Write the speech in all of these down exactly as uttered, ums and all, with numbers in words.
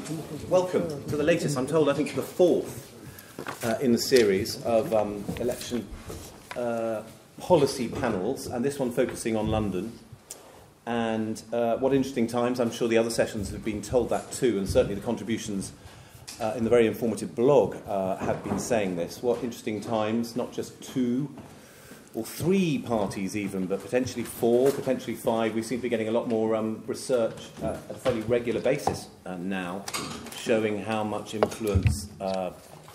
welcome to the latest, I'm told, I think the fourth uh, in the series of um, election uh, policy panels, and this one focusing on London. And uh, what interesting times. I'm sure the other sessions have been told that too, and certainly the contributions uh, in the very informative blog uh, have been saying this. What interesting times, not just two or three parties even, but potentially four, potentially five. We seem to be getting a lot more um, research uh, at a fairly regular basis uh, now, showing how much influence, uh,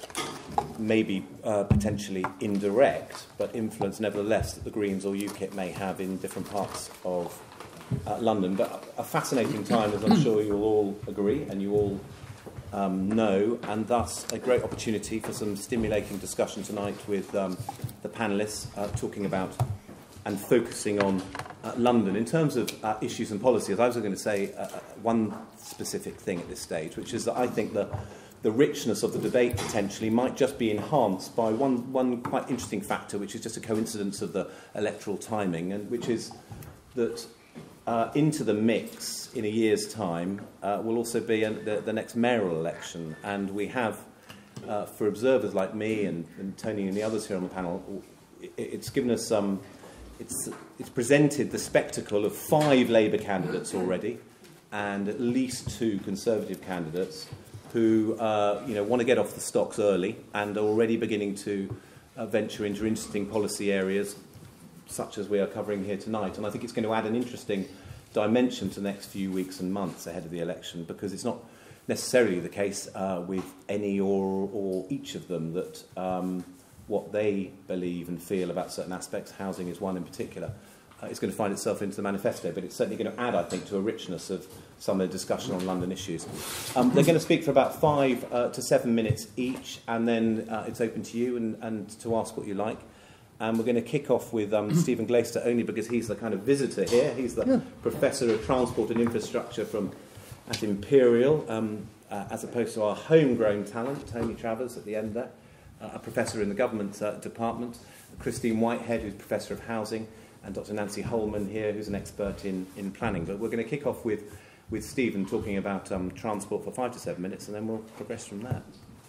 maybe uh, potentially indirect, but influence nevertheless that the Greens or UKIP may have in different parts of uh, London. But a fascinating time, as I'm sure you'll all agree and you all Um, know, and thus a great opportunity for some stimulating discussion tonight with um, the panellists uh, talking about and focusing on uh, London. In terms of uh, issues and policies, I was going to say uh, one specific thing at this stage, which is that I think the, the richness of the debate potentially might just be enhanced by one, one quite interesting factor, which is just a coincidence of the electoral timing, and which is that Uh, into the mix in a year's time uh, will also be an, the, the next mayoral election, and we have, uh, for observers like me and, and Tony and the others here on the panel, it, it's given us some, um, it's, it's presented the spectacle of five Labour candidates already, and at least two Conservative candidates who uh, you know, want to get off the stocks early and are already beginning to uh, venture into interesting policy areas, such as we are covering here tonight. And I think it's going to add an interesting dimension to the next few weeks and months ahead of the election, because it's not necessarily the case uh, with any or, or each of them that um, what they believe and feel about certain aspects, housing is one in particular, uh, is going to find itself into the manifesto, but it's certainly going to add, I think, to a richness of some of the discussion on London issues. Um, they're going to speak for about five uh, to seven minutes each, and then uh, it's open to you and, and to ask what you like. And we're going to kick off with um, Stephen Glaister, only because he's the kind of visitor here. He's the yeah. Professor of Transport and Infrastructure from at Imperial, um, uh, as opposed to our homegrown talent, Tony Travers at the end there, uh, a professor in the government uh, department, Christine Whitehead, who's Professor of Housing, and Doctor Nancy Holman here, who's an expert in, in planning. But we're going to kick off with, with Stephen talking about um, transport for five to seven minutes, and then we'll progress from there.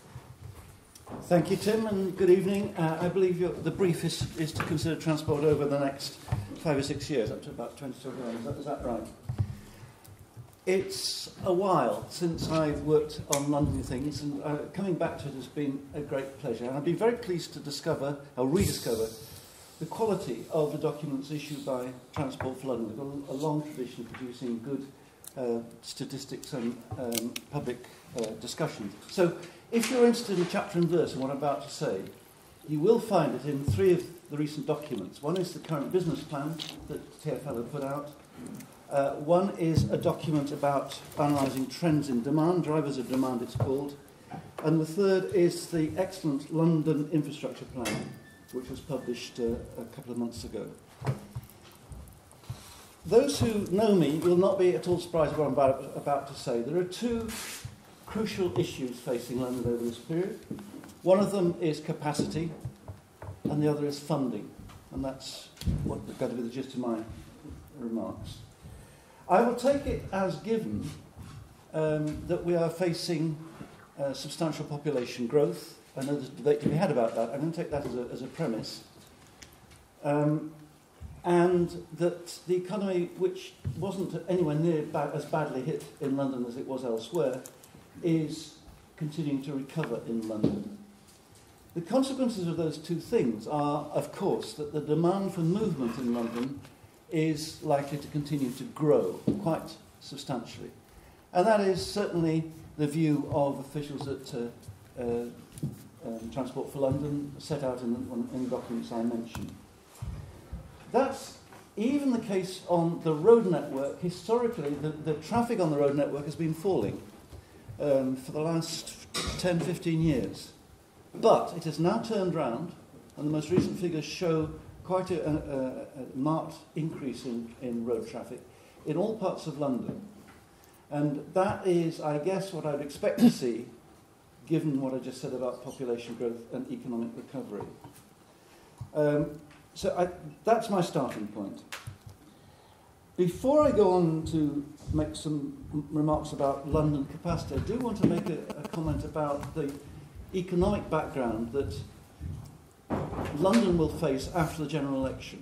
Thank you, Tim, and good evening. Uh, I believe your, the brief is, is to consider transport over the next five or six years, up to about twenty twenty-one. Is that, is that right? It's a while since I've worked on London things, and uh, coming back to it has been a great pleasure. And I've been very pleased to discover, or rediscover, the quality of the documents issued by Transport for London. We've got a, a long tradition of producing good uh, statistics and um, public uh, discussions. So, if you're interested in chapter and verse and what I'm about to say, you will find it in three of the recent documents. One is the current business plan that T F L have put out. Uh, one is a document about analysing trends in demand, drivers of demand it's called. And the third is the excellent London infrastructure plan, which was published uh, a couple of months ago. Those who know me will not be at all surprised at what I'm about, about to say. There are two crucial issues facing London over this period. One of them is capacity, and the other is funding. And that's what's going to be the gist of my remarks. I will take it as given um, that we are facing uh, substantial population growth. I know there's debate to be had about that. I'm going to take that as a, as a premise. Um, and that the economy, which wasn't anywhere near ba- as badly hit in London as it was elsewhere, is continuing to recover in London. The consequences of those two things are, of course, that the demand for movement in London is likely to continue to grow quite substantially. And that is certainly the view of officials at uh, uh, um, Transport for London, set out in the, in the documents I mentioned. That's even the case on the road network. Historically, the, the traffic on the road network has been falling Um, for the last ten, fifteen years. But it has now turned round, and the most recent figures show quite a, a, a marked increase in, in road traffic in all parts of London. And that is, I guess, what I'd expect to see, given what I just said about population growth and economic recovery. Um, so I, that's my starting point. Before I go on to make some m- remarks about London capacity, I do want to make a, a comment about the economic background that London will face after the general election.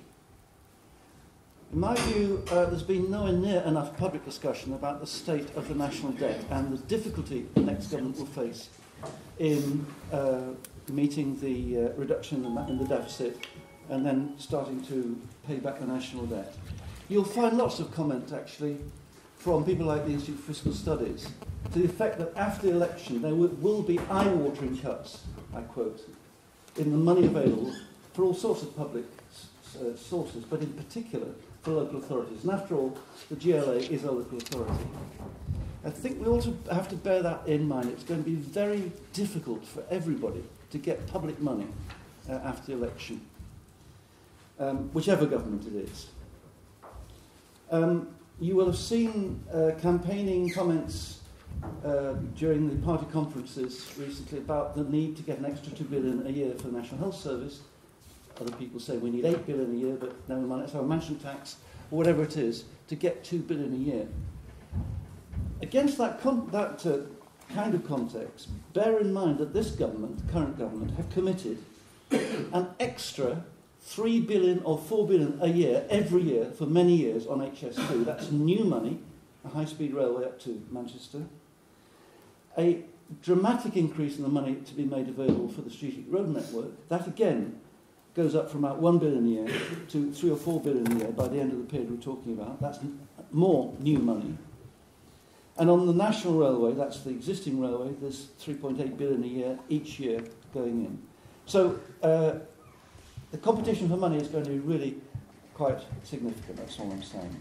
In my view, uh, there's been nowhere near enough public discussion about the state of the national debt and the difficulty the next government will face in uh, meeting the uh, reduction in the, in the deficit and then starting to pay back the national debt. You'll find lots of comment, actually, from people like the Institute for Fiscal Studies to the effect that after the election there w- will be eye-watering cuts, I quote, in the money available for all sorts of public uh, sources, but in particular for local authorities. And after all, the G L A is a local authority. I think we also have to bear that in mind. It's going to be very difficult for everybody to get public money uh, after the election, um, whichever government it is. Um, you will have seen uh, campaigning comments uh, during the party conferences recently about the need to get an extra two billion pounds a year for the National Health Service. Other people say we need eight billion pounds a year, but never mind, let's have a mansion tax, or whatever it is, to get two billion pounds a year. Against that, con- that uh, kind of context, bear in mind that this government, the current government, have committed an extra three billion pounds or four billion pounds a year, every year, for many years on H S two. That's new money, a high-speed railway up to Manchester. A dramatic increase in the money to be made available for the strategic road network. That, again, goes up from about one billion pounds a year to three or four billion pounds a year by the end of the period we're talking about. That's more new money. And on the national railway, that's the existing railway, there's three point eight billion pounds a year each year going in. So uh, the competition for money is going to be really quite significant, that's all I'm saying.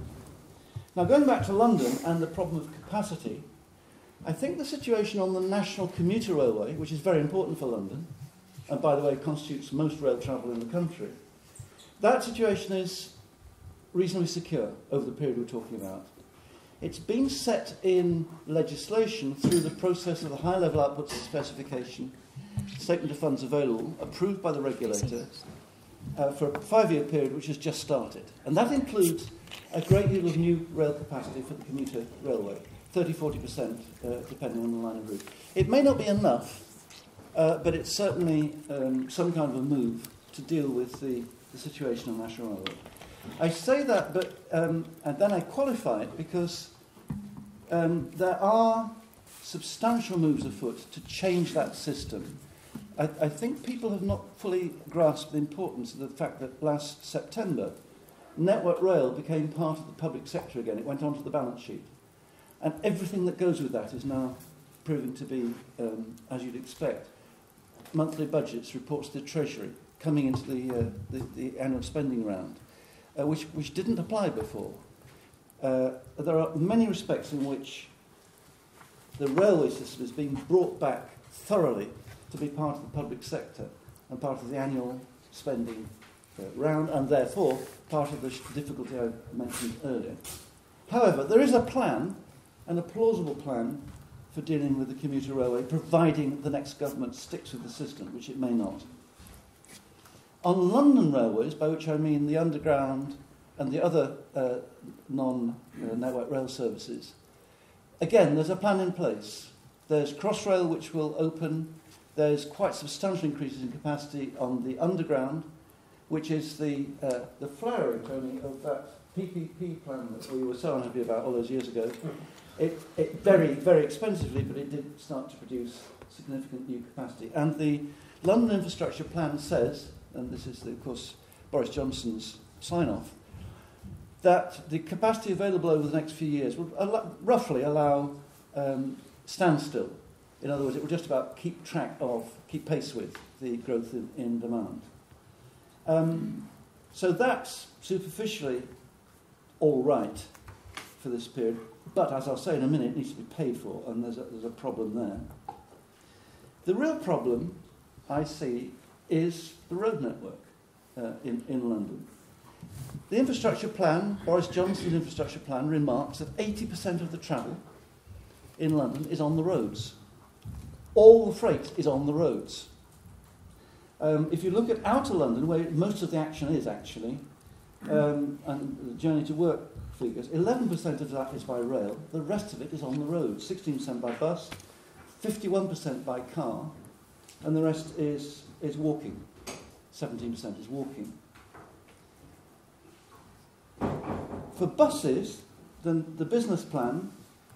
Now, going back to London and the problem of capacity, I think the situation on the national commuter railway, which is very important for London, and by the way constitutes most rail travel in the country, that situation is reasonably secure over the period we're talking about. It's been set in legislation through the process of the high-level outputs specification, statement of funds available, approved by the regulator, uh, for a five-year period which has just started. And that includes a great deal of new rail capacity for the commuter railway, thirty to forty percent, uh, depending on the line of route. It may not be enough, uh, but it's certainly um, some kind of a move to deal with the, the situation on National Railway. I say that, but um, and then I qualify it because um, there are substantial moves afoot to change that system. I, I think people have not fully grasped the importance of the fact that last September, Network Rail became part of the public sector again. It went onto the balance sheet. And everything that goes with that is now proving to be, um, as you'd expect, monthly budgets, reports to the Treasury, coming into the, uh, the, the annual spending round. Uh, which, which didn't apply before. Uh, there are many respects in which the railway system is being brought back thoroughly to be part of the public sector and part of the annual spending uh, round, and therefore part of the sh- difficulty I mentioned earlier. However, there is a plan, and a plausible plan, for dealing with the commuter railway, providing the next government sticks with the system, which it may not. On London railways, by which I mean the underground and the other uh, non-network rail services, again, there's a plan in place. There's Crossrail, which will open. There's quite substantial increases in capacity on the underground, which is the uh, the flowering, Tony, of that P P P plan that we were so unhappy about all those years ago. It, it very, very expensively, but it did start to produce significant new capacity. And the London infrastructure plan says, and this is, the, of course, Boris Johnson's sign-off, that the capacity available over the next few years will al- roughly allow um, standstill. In other words, it will just about keep track of, keep pace with the growth in, in demand. Um, so that's superficially all right for this period, but as I'll say in a minute, it needs to be paid for, and there's a, there's a problem there. The real problem, I see, is the road network uh, in, in London. The infrastructure plan, Boris Johnson's infrastructure plan, remarks that eighty percent of the travel in London is on the roads. All the freight is on the roads. Um, if you look at outer London, where most of the action is actually, um, and the journey to work figures, eleven percent of that is by rail, the rest of it is on the road, sixteen percent by bus, fifty-one percent by car, and the rest is, is walking, seventeen percent is walking. For buses, then the business plan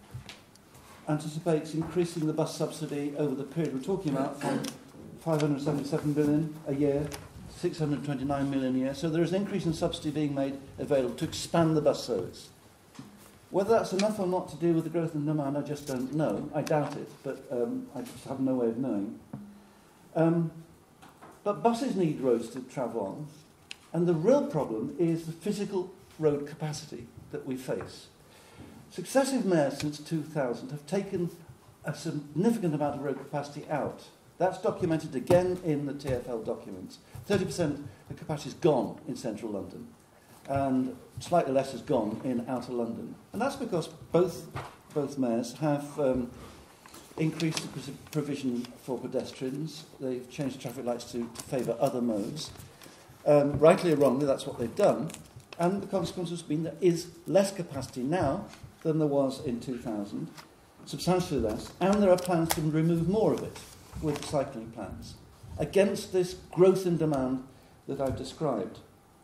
anticipates increasing the bus subsidy over the period we're talking about from five hundred seventy-seven billion a year, six hundred twenty-nine million a year. So there is an increase in subsidy being made available to expand the bus service. Whether that's enough or not to deal with the growth in demand, I just don't know. I doubt it, but um, I just have no way of knowing. Um, but buses need roads to travel on, and the real problem is the physical road capacity that we face. Successive mayors since two thousand have taken a significant amount of road capacity out. That's documented again in the T F L documents. thirty percent of capacity is gone in central London, and slightly less has gone in outer London. And that's because both, both mayors have um, increased the provision for pedestrians. They've changed the traffic lights to, to favour other modes. Um, rightly or wrongly, that's what they've done. And the consequence has been there is less capacity now than there was in two thousand, substantially less, and there are plans to remove more of it with cycling plans, against this growth in demand that I've described.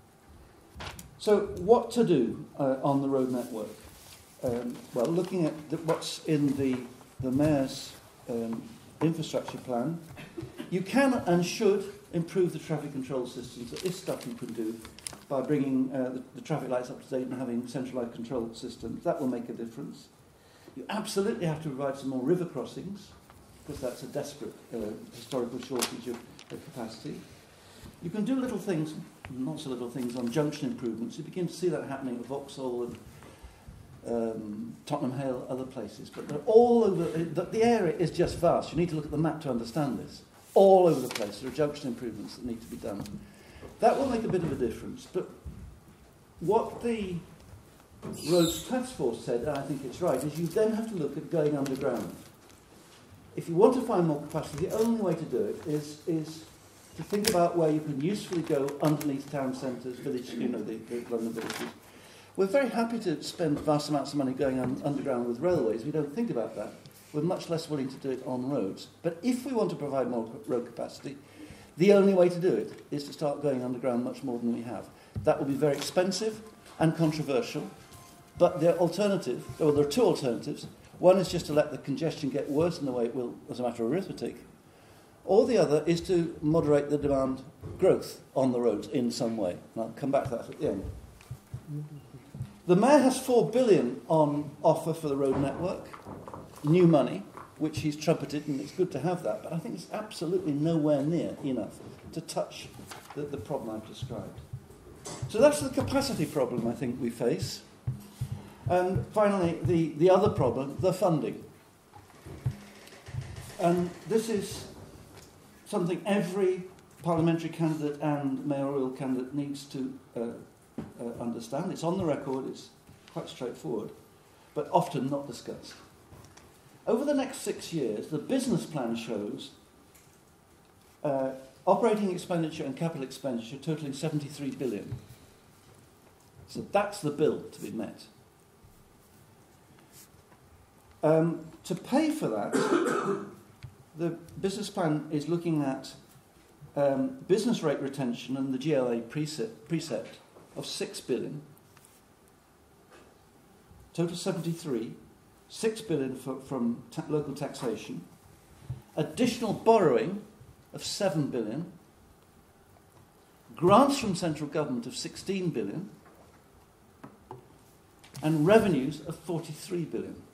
So what to do uh, on the road network? Um, well, looking at the, what's in the, the Mayor's um, infrastructure plan, you can and should improve the traffic control systems. There is stuff you can do by bringing uh, the, the traffic lights up to date and having centralised control systems. That will make a difference. You absolutely have to provide some more river crossings, because that's a desperate uh, historical shortage of, of capacity. You can do little things, not so little things, on junction improvements. You begin to see that happening at Vauxhall and um, Tottenham Hale, other places. But they're all over. The, the area is just vast. You need to look at the map to understand this. All over the place. There are junction improvements that need to be done. That will make a bit of a difference. But what the Roads Task Force said, and I think it's right, is you then have to look at going underground. If you want to find more capacity, the only way to do it is, is to think about where you can usefully go underneath town centres, village, you know, the, the London villages. We're very happy to spend vast amounts of money going un underground with railways. We don't think about that. We're much less willing to do it on roads. But if we want to provide more road capacity, the only way to do it is to start going underground much more than we have. That will be very expensive and controversial, but the alternative, well, there are two alternatives. One is just to let the congestion get worse in the way it will as a matter of arithmetic, or the other is to moderate the demand growth on the roads in some way. And I'll come back to that at the end. The Mayor has four billion pounds on offer for the road network, new money, which he's trumpeted, and it's good to have that, but I think it's absolutely nowhere near enough to touch the, the problem I've described. So that's the capacity problem I think we face. And finally, the, the other problem, the funding. And this is something every parliamentary candidate and mayoral candidate needs to uh, uh, understand. It's on the record, it's quite straightforward, but often not discussed. Over the next six years, the business plan shows uh, operating expenditure and capital expenditure totaling seventy-three billion pounds. So that's the bill to be met. Um, to pay for that, the business plan is looking at um, business rate retention and the G L A precept, precept of six billion pounds, total seventy-three, six billion pounds for, from ta local taxation, additional borrowing of seven billion pounds, grants from central government of sixteen billion pounds, and revenues of forty-three billion pounds.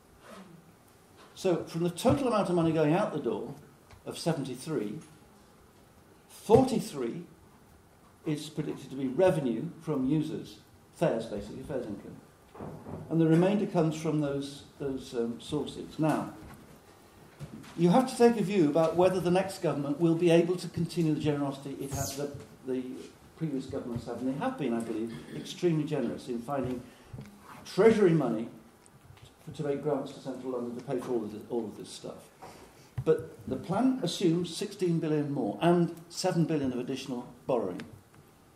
So from the total amount of money going out the door of seventy-three, forty-three is predicted to be revenue from users, fares basically, fares income. And the remainder comes from those, those um, sources. Now, you have to take a view about whether the next government will be able to continue the generosity it has, that the previous governments have. And they have been, I believe, extremely generous in finding treasury money to make grants to central London to pay for all of this, all of this stuff. But the plan assumes sixteen billion more and seven billion of additional borrowing.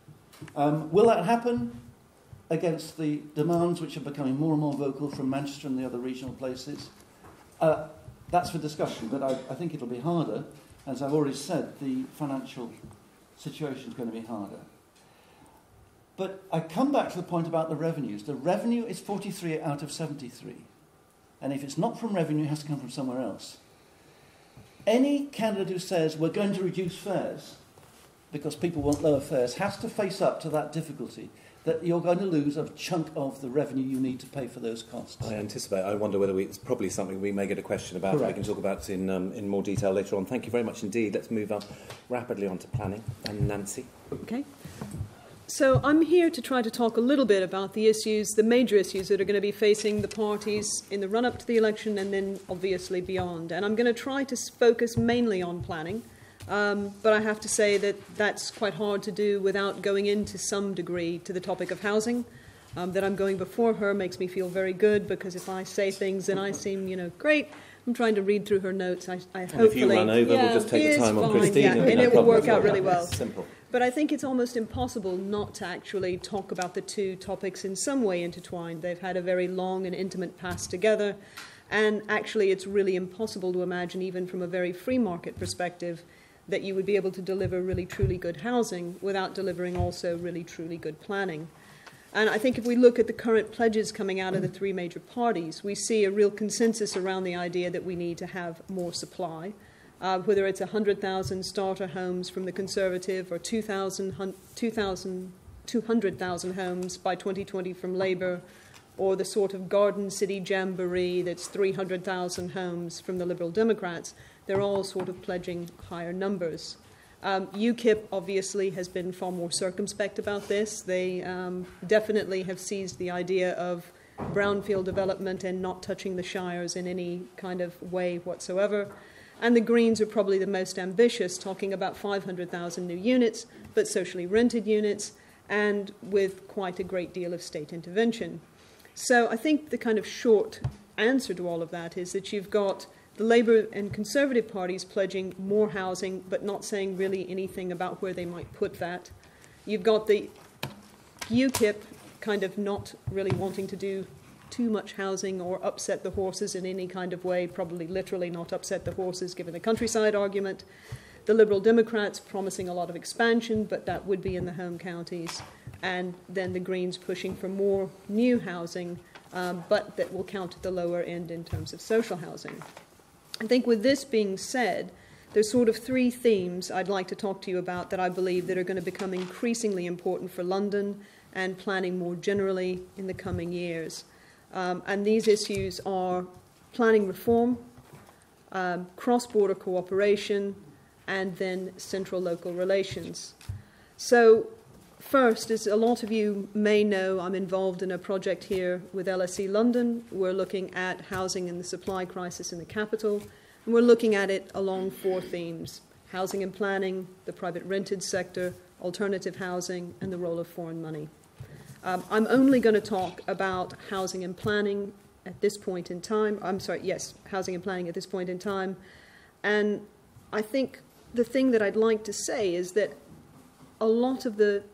Um, will that happen against the demands which are becoming more and more vocal from Manchester and the other regional places? Uh, that's for discussion, but I, I think it'll be harder. As I've already said, the financial situation is going to be harder. But I come back to the point about the revenues. The revenue is forty-three out of seventy-three. And if it's not from revenue, it has to come from somewhere else. Any candidate who says we're going to reduce fares because people want lower fares has to face up to that difficulty, that you're going to lose a chunk of the revenue you need to pay for those costs. I anticipate. I wonder whether we, it's probably something we may get a question about. Correct. We can talk about in um, in more detail later on. Thank you very much indeed. Let's move up rapidly on to planning. And Nancy. Okay. So I'm here to try to talk a little bit about the issues, the major issues that are going to be facing the parties in the run-up to the election and then obviously beyond. And I'm going to try to focus mainly on planning. Um, but I have to say that that's quite hard to do without going into some degree to the topic of housing. Um, that I'm going before her makes me feel very good, because if I say things and I seem, you know, great, I'm trying to read through her notes. I, I and hopefully, if you run over, yeah, we'll just take the time fine, on Christine. yeah, and, and no it will problem. work out really well. Simple. But I think it's almost impossible not to actually talk about the two topics in some way intertwined. They've had a very long and intimate past together, and actually it's really impossible to imagine, even from a very free market perspective, that you would be able to deliver really truly good housing without delivering also really truly good planning. And I think if we look at the current pledges coming out of the three major parties, we see a real consensus around the idea that we need to have more supply. Uh, whether it's one hundred thousand starter homes from the Conservative or two hundred thousand homes by twenty twenty from Labour, or the sort of Garden City jamboree that's three hundred thousand homes from the Liberal Democrats, they're all sort of pledging higher numbers. Um, UKIP obviously has been far more circumspect about this. They um, definitely have seized the idea of brownfield development and not touching the shires in any kind of way whatsoever. And the Greens are probably the most ambitious, talking about five hundred thousand new units, but socially rented units, and with quite a great deal of state intervention. So I think the kind of short answer to all of that is that you've got the Labour and Conservative parties pledging more housing, but not saying really anything about where they might put that. You've got the UKIP kind of not really wanting to do too much housing or upset the horses in any kind of way, probably literally not upset the horses given the countryside argument. The Liberal Democrats promising a lot of expansion, but that would be in the home counties. And then the Greens pushing for more new housing, um, but that will count at the lower end in terms of social housing. I think with this being said, there's sort of three themes I'd like to talk to you about that I believe that are going to become increasingly important for London and planning more generally in the coming years. Um, and these issues are planning reform, um, cross-border cooperation, and then central-local relations. So first, as a lot of you may know, I'm involved in a project here with L S E London. We're looking at housing and the supply crisis in the capital, and we're looking at it along four themes: housing and planning, the private rented sector, alternative housing, and the role of foreign money. Um, I'm only going to talk about housing and planning at this point in time. I'm sorry, yes, housing and planning at this point in time. And I think the thing that I'd like to say is that a lot of the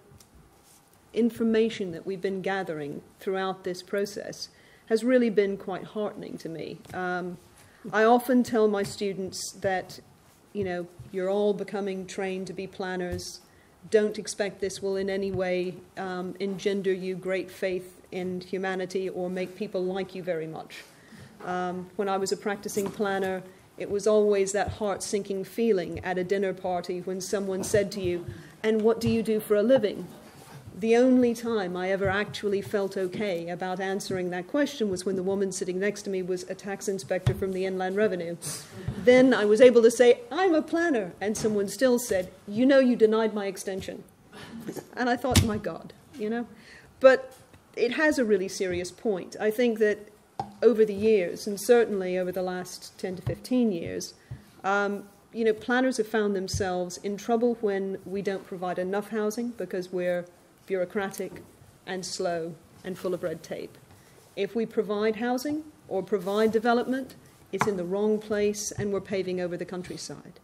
information that we've been gathering throughout this process has really been quite heartening to me. Um, I often tell my students that, you know, you're all becoming trained to be planners. Don't expect this will in any way um, engender you great faith in humanity or make people like you very much. Um, when I was a practicing planner, it was always that heart-sinking feeling at a dinner party when someone said to you, "And what do you do for a living?" The only time I ever actually felt okay about answering that question was when the woman sitting next to me was a tax inspector from the Inland Revenue. Then I was able to say, "I'm a planner," and someone still said, "You know, you denied my extension." And I thought, my God, you know. But it has a really serious point. I think that over the years, and certainly over the last ten to fifteen years, um, you know, planners have found themselves in trouble when we don't provide enough housing because we're bureaucratic and slow and full of red tape. If we provide housing or provide development, it's in the wrong place and we're paving over the countryside.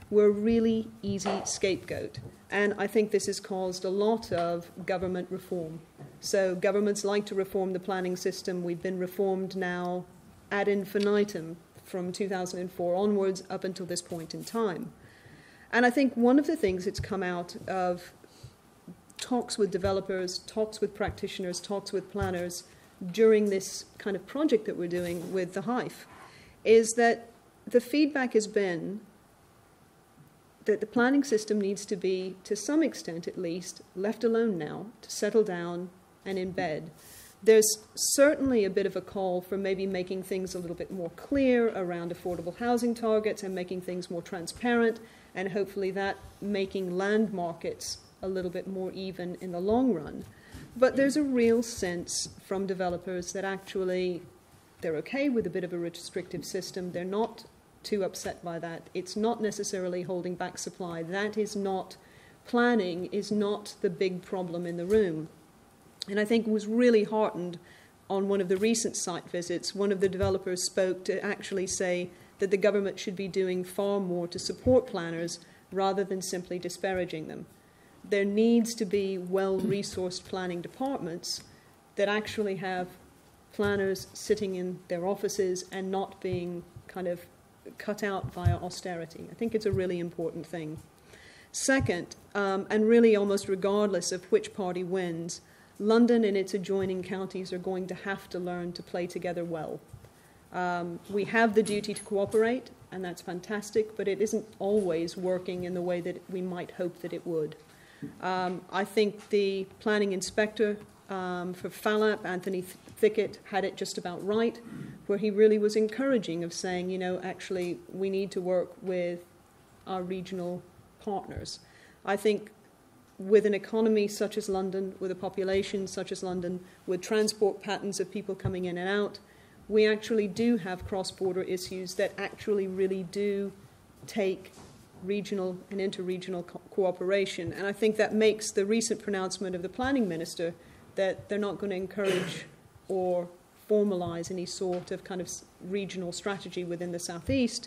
were a really easy scapegoat. And I think this has caused a lot of government reform. So governments like to reform the planning system. We've been reformed now ad infinitum from two thousand four onwards up until this point in time. And I think one of the things that's come out of talks with developers, talks with practitioners, talks with planners during this kind of project that we're doing with the Hive is that the feedback has been that the planning system needs to be, to some extent at least, left alone now to settle down and embed. There's certainly a bit of a call for maybe making things a little bit more clear around affordable housing targets and making things more transparent, and hopefully that making land markets a little bit more even in the long run. But there's a real sense from developers that actually they're okay with a bit of a restrictive system. They're not too upset by that. It's not necessarily holding back supply. That is not, planning is not the big problem in the room. And I think was really heartened on one of the recent site visits. One of the developers spoke to actually say that the government should be doing far more to support planners rather than simply disparaging them. There needs to be well-resourced planning departments that actually have planners sitting in their offices and not being kind of cut out via austerity. I think it's a really important thing. Second, um, and really almost regardless of which party wins, London and its adjoining counties are going to have to learn to play together well. Um, we have the duty to cooperate, and that's fantastic, but it isn't always working in the way that we might hope that it would. Um, I think the planning inspector um, for Falap, Anthony Thickett, had it just about right, where he really was encouraging of saying, you know, actually we need to work with our regional partners. I think with an economy such as London, with a population such as London, with transport patterns of people coming in and out, we actually do have cross-border issues that actually really do take regional and interregional co- cooperation. And I think that makes the recent pronouncement of the planning minister that they're not going to encourage or formalize any sort of kind of regional strategy within the southeast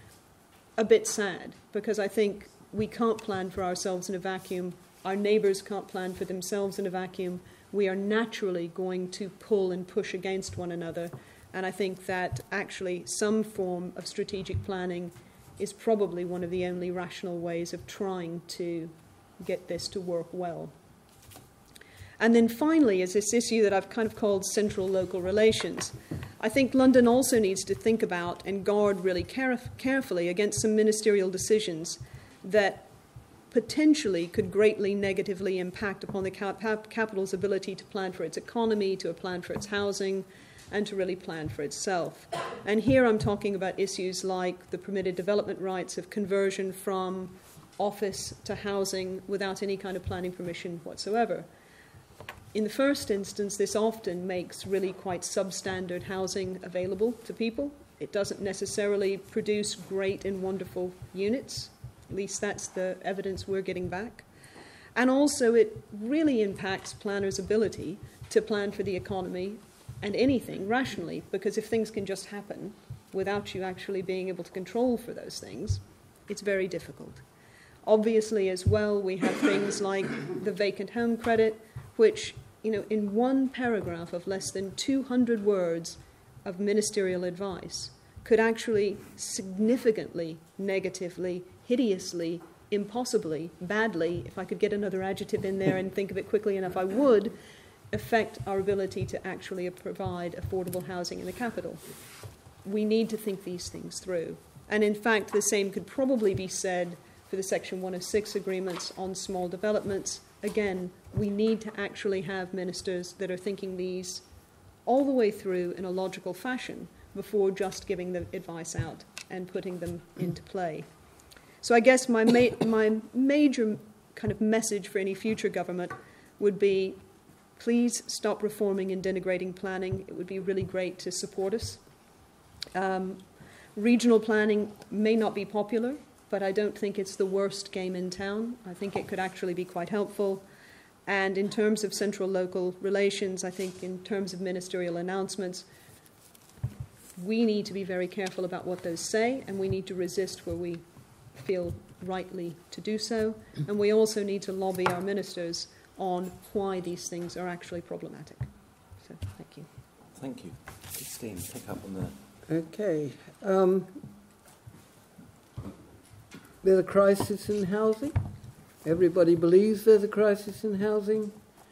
a bit sad, because I think we can't plan for ourselves in a vacuum. Our neighbours can't plan for themselves in a vacuum. We are naturally going to pull and push against one another. And I think that actually some form of strategic planning is probably one of the only rational ways of trying to get this to work well. And then finally is this issue that I've kind of called central-local relations. I think London also needs to think about and guard really caref- carefully against some ministerial decisions that potentially could greatly negatively impact upon the cap- capital's ability to plan for its economy, to plan for its housing, and to really plan for itself. And here I'm talking about issues like the permitted development rights of conversion from office to housing without any kind of planning permission whatsoever. In the first instance, this often makes really quite substandard housing available to people. It doesn't necessarily produce great and wonderful units. At least that's the evidence we're getting back. And also it really impacts planners' ability to plan for the economy and anything rationally, because if things can just happen without you actually being able to control for those things, it's very difficult. Obviously, as well, we have things like the vacant home credit, which, you know, in one paragraph of less than two hundred words of ministerial advice could actually significantly, negatively, hideously, impossibly, badly, if I could get another adjective in there and think of it quickly enough, I would, affect our ability to actually provide affordable housing in the capital. We need to think these things through. And in fact, the same could probably be said for the Section one oh six agreements on small developments. Again, we need to actually have ministers that are thinking these all the way through in a logical fashion before just giving the advice out and putting them into play. So I guess my ma- my major kind of message for any future government would be, please stop reforming and denigrating planning. It would be really great to support us. Um, regional planning may not be popular, but I don't think it's the worst game in town. I think it could actually be quite helpful. And in terms of central-local relations, I think in terms of ministerial announcements, we need to be very careful about what those say, and we need to resist where we feel rightly to do so, and we also need to lobby our ministers on why these things are actually problematic. So, thank you. Thank you. Christine, pick up on that. Okay. Um, there's a crisis in housing. Everybody believes there's a crisis in housing.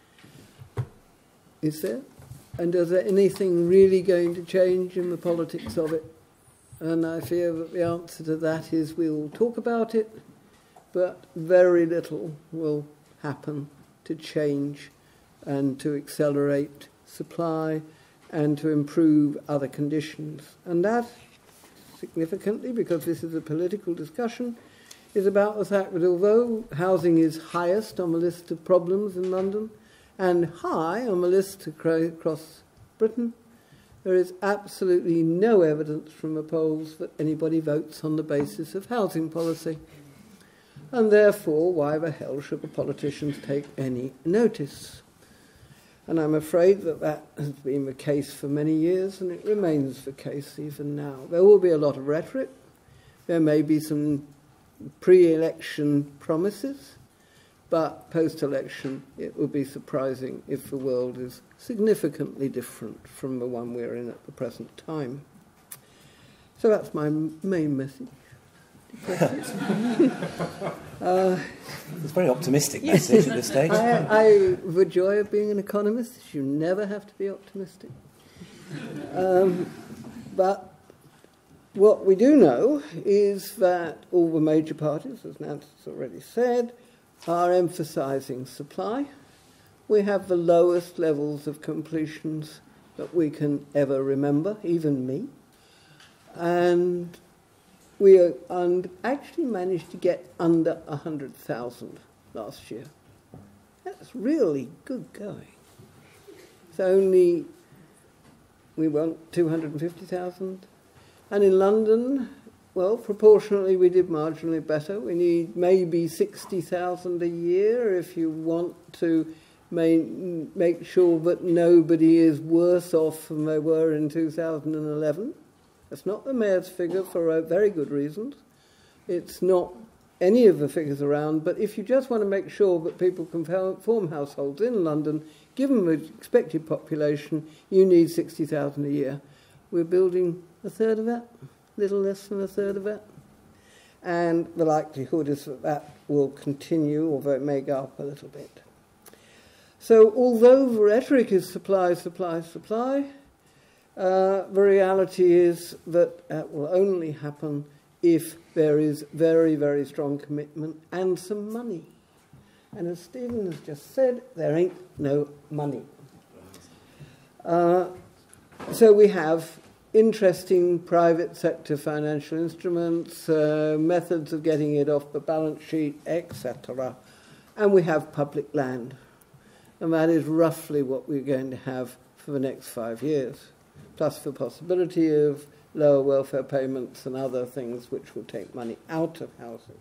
Is there? And is there anything really going to change in the politics of it? And I fear that the answer to that is we'll talk about it, but very little will happen to change and to accelerate supply and to improve other conditions. And that, significantly, because this is a political discussion, is about the fact that although housing is highest on the list of problems in London and high on the list across Britain, there is absolutely no evidence from the polls that anybody votes on the basis of housing policy. And therefore, why the hell should the politicians take any notice? And I'm afraid that that has been the case for many years, and it remains the case even now. There will be a lot of rhetoric. There may be some pre-election promises, but post-election it will be surprising if the world is significantly different from the one we're in at the present time. So that's my main message. uh, It's a very optimistic message at this stage. I, I, the joy of being an economist is you never have to be optimistic. Um, but what we do know is that all the major parties, as Nancy's already said, are emphasising supply. We have the lowest levels of completions that we can ever remember, even me. And we are, and actually managed to get under one hundred thousand last year. That's really good going. It's only, we want two hundred fifty thousand. And in London, well, proportionately we did marginally better. We need maybe sixty thousand a year if you want to main, make sure that nobody is worse off than they were in two thousand eleven. That's not the mayor's figure for very good reasons. It's not any of the figures around, but if you just want to make sure that people can form households in London, given the expected population, you need sixty thousand a year. We're building a third of that, a little less than a third of that. And the likelihood is that that will continue, although it may go up a little bit. So although the rhetoric is supply, supply, supply, Uh, the reality is that that will only happen if there is very, very strong commitment and some money. And as Stephen has just said, there ain't no money. Uh, so we have interesting private sector financial instruments, uh, methods of getting it off the balance sheet, et cetera. And we have public land. And that is roughly what we're going to have for the next five years. Plus the possibility of lower welfare payments and other things which will take money out of housing.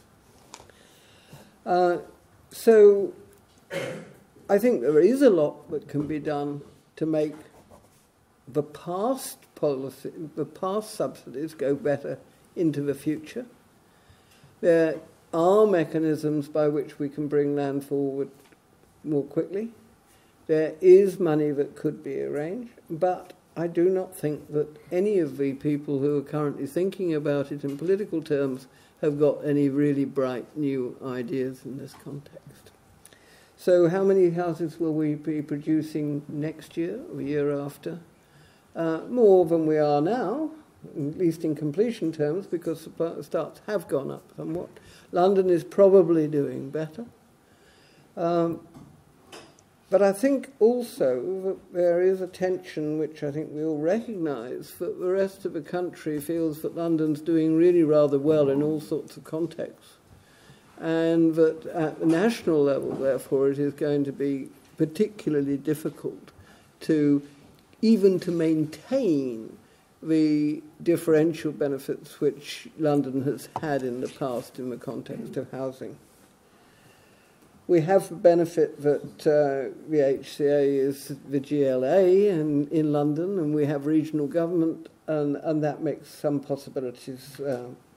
Uh, so I think there is a lot that can be done to make the past policy, the past subsidies go better into the future. There are mechanisms by which we can bring land forward more quickly. There is money that could be arranged, but I do not think that any of the people who are currently thinking about it in political terms have got any really bright new ideas in this context. So how many houses will we be producing next year or the year after? Uh, more than we are now, at least in completion terms, because starts have gone up somewhat. London is probably doing better. Um, But I think also that there is a tension, which I think we all recognise, that the rest of the country feels that London's doing really rather well in all sorts of contexts. And that at the national level, therefore, it is going to be particularly difficult to even to maintain the differential benefits which London has had in the past in the context of housing. We have the benefit that uh, the H C A is the G L A in, in London, and we have regional government, and, and that makes some possibilities uh,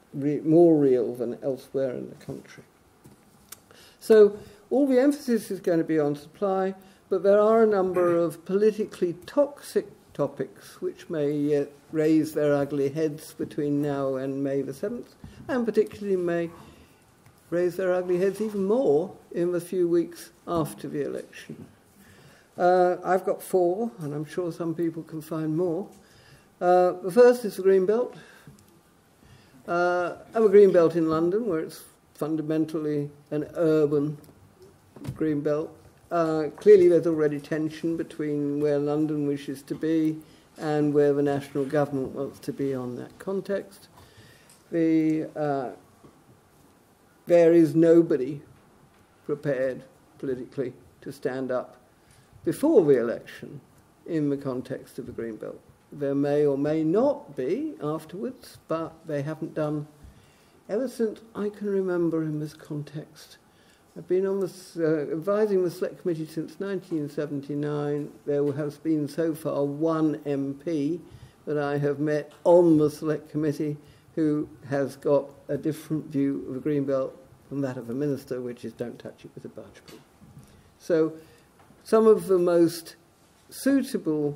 re more real than elsewhere in the country. So all the emphasis is going to be on supply, but there are a number of politically toxic topics which may uh, raise their ugly heads between now and May the seventh, and particularly may raise their ugly heads even more in the few weeks after the election. Uh, I've got four, and I'm sure some people can find more. Uh, the first is the Green Belt. Uh, I have a Green Belt in London, where it's fundamentally an urban Green Belt. Uh, clearly there's already tension between where London wishes to be and where the national government wants to be on that context. The, uh, there is nobody prepared politically to stand up before the election in the context of the Green Belt. There may or may not be afterwards, but they haven't done ever since I can remember in this context. I've been on this, uh, advising the Select Committee since nineteen seventy-nine. There has been so far one M P that I have met on the Select Committee who has got a different view of the Green Belt from that of the Minister, which is don't touch it with a barge pole. So some of the most suitable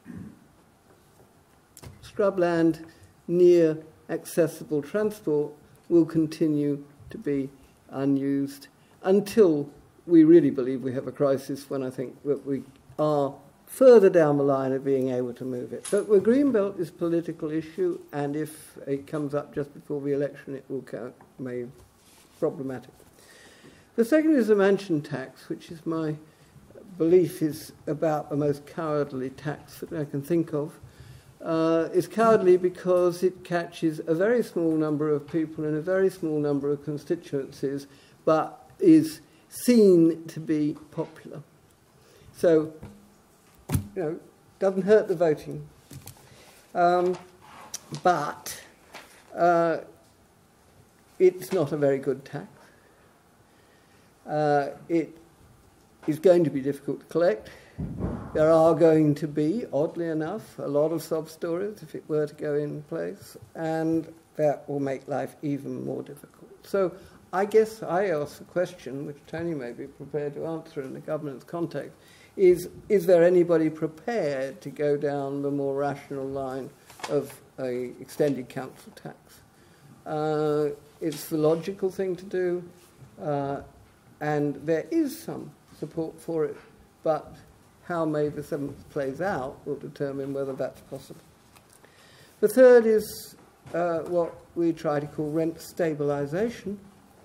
scrubland near accessible transport will continue to be unused until we really believe we have a crisis, when I think that we are further down the line of being able to move it. But the Green Belt is a political issue, and if it comes up just before the election, it will be problematic. The second is the mansion tax, which is my belief is about the most cowardly tax that I can think of. Uh, it's cowardly because it catches a very small number of people in a very small number of constituencies, but is seen to be popular. So, you know, doesn't hurt the voting. Um, but uh, it's not a very good tax. Uh, it is going to be difficult to collect. There are going to be, oddly enough, a lot of sub-stories if it were to go in place, and that will make life even more difficult. So I guess I ask the question, which Tony may be prepared to answer in the governance context, is, is there anybody prepared to go down the more rational line of an extended council tax? Uh, it's the logical thing to do, uh, and there is some support for it, but how May the seventh plays out will determine whether that's possible. The third is uh, what we try to call rent stabilisation,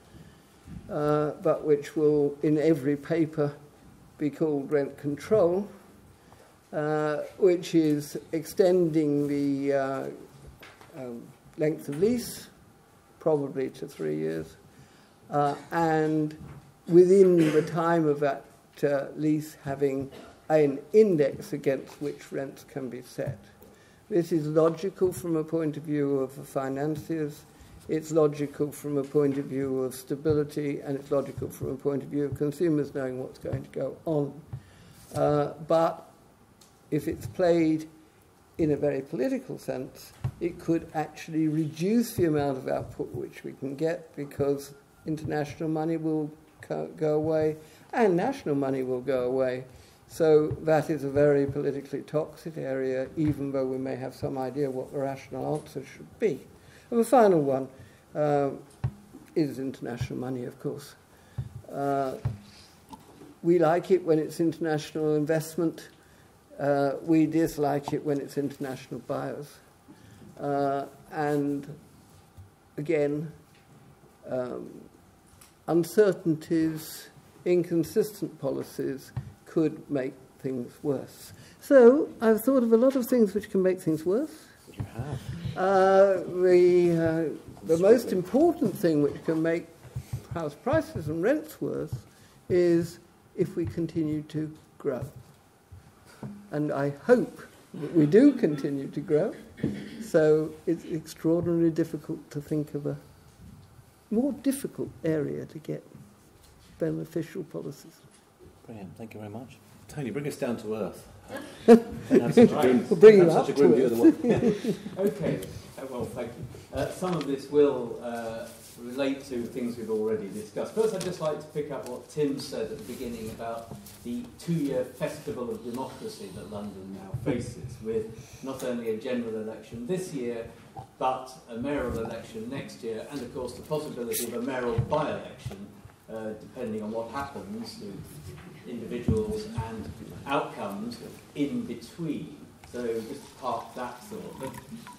uh, but which will in every paper be called rent control, uh, which is extending the uh, um, length of lease, probably to three years, uh, and within the time of that uh, lease having an index against which rents can be set. This is logical from a point of view of the financiers, it's logical from a point of view of stability, and it's logical from a point of view of consumers knowing what's going to go on. Uh, but if it's played in a very political sense, it could actually reduce the amount of output which we can get, because international money will go away and national money will go away. So that is a very politically toxic area, even though we may have some idea what the rational answer should be. And the final one uh, is international money, of course. Uh, we like it when it's international investment. Uh, we dislike it when it's international buyers. Uh, and again, um, uncertainties, inconsistent policies could make things worse. So I've thought of a lot of things which can make things worse. You have. Uh, the, uh, the most important thing which can make house prices and rents worse is if we continue to grow. And I hope that we do continue to grow. So it's extraordinarily difficult to think of a more difficult area to get beneficial policies. Brilliant, thank you very much. Tony, bring us down to earth. Have such a grim, We'll bring have you such up a grim to view of the world. Okay. Uh, well, thank you. Uh, some of this will uh, relate to things we've already discussed. First, I'd just like to pick up what Tim said at the beginning about the two-year festival of democracy that London now faces, with not only a general election this year, but a mayoral election next year, and of course the possibility of a mayoral by-election, uh, depending on what happens with individuals and outcomes in between. So just park that thought. But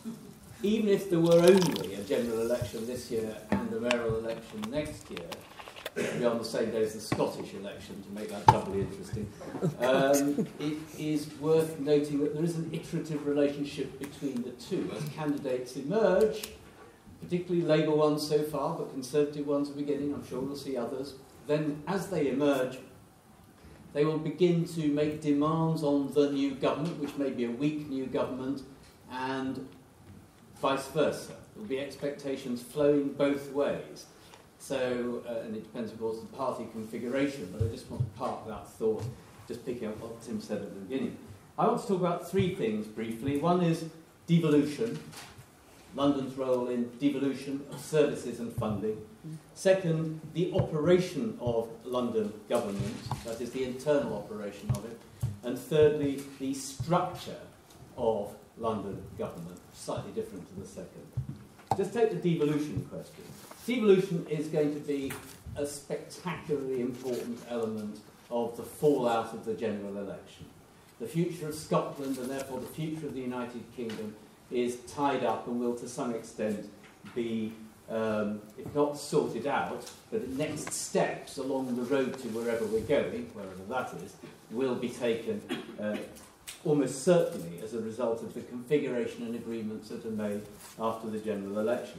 even if there were only a general election this year and a mayoral election next year, it would be on the same day as the Scottish election to make that doubly interesting, um, it is worth noting that there is an iterative relationship between the two. As candidates emerge, particularly Labour ones so far, but Conservative ones are beginning, I'm sure we'll see others, then as they emerge, they will begin to make demands on the new government, which may be a weak new government, and vice versa. There will be expectations flowing both ways. So, uh, and it depends, of course, on the party configuration, but I just want to park that thought, just picking up what Tim said at the beginning. I want to talk about three things briefly. One is devolution, London's role in devolution of services and funding. Second, the operation of London government, that is the internal operation of it. And thirdly, the structure of London government, slightly different to the second. Just take the devolution question. Devolution is going to be a spectacularly important element of the fallout of the general election. The future of Scotland, and therefore the future of the United Kingdom, is tied up and will to some extent be, um, if not sorted out, but next steps along the road to wherever we're going, wherever that is, will be taken uh, almost certainly as a result of the configuration and agreements that are made after the general election.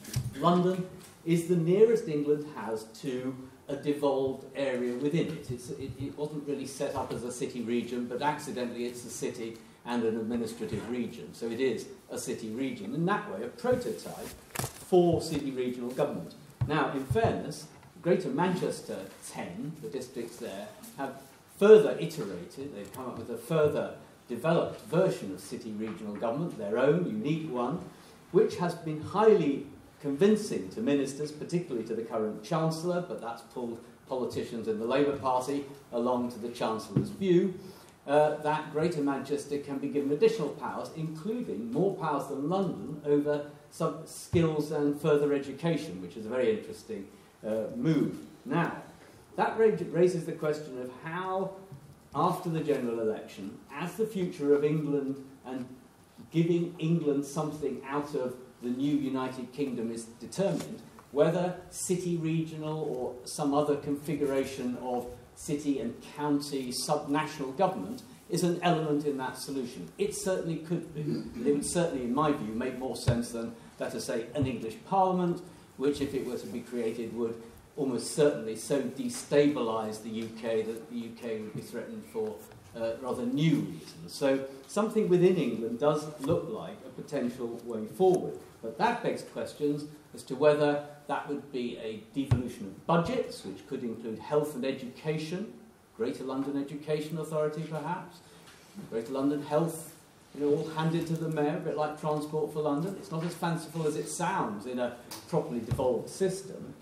London is the nearest England has to a devolved area within it. It's, it. It wasn't really set up as a city region, but accidentally it's a city and an administrative region. So it is a city region. In that way, a prototype for city regional government. Now, in fairness, Greater Manchester ten, the districts there, have further iterated. They've come up with a further developed version of city regional government, their own unique one, which has been highly convincing to ministers, particularly to the current Chancellor, but that's pulled politicians in the Labour Party along to the Chancellor's view, uh, that Greater Manchester can be given additional powers, including more powers than London over some skills and further education, which is a very interesting uh, move. Now, that raises the question of how, after the general election, as the future of England and giving England something out of the new United Kingdom is determined, whether city regional or some other configuration of city and county subnational government is an element in that solution. It certainly could be. It would certainly, in my view, make more sense than, let us say, an English Parliament, which, if it were to be created, would almost certainly so destabilise the U K that the U K would be threatened for uh, rather new reasons. So something within England does look like a potential way forward. But that begs questions as to whether that would be a devolution of budgets, which could include health and education, Greater London Education Authority perhaps, Greater London Health, you know, all handed to the mayor, a bit like Transport for London. It's not as fanciful as it sounds in a properly devolved system.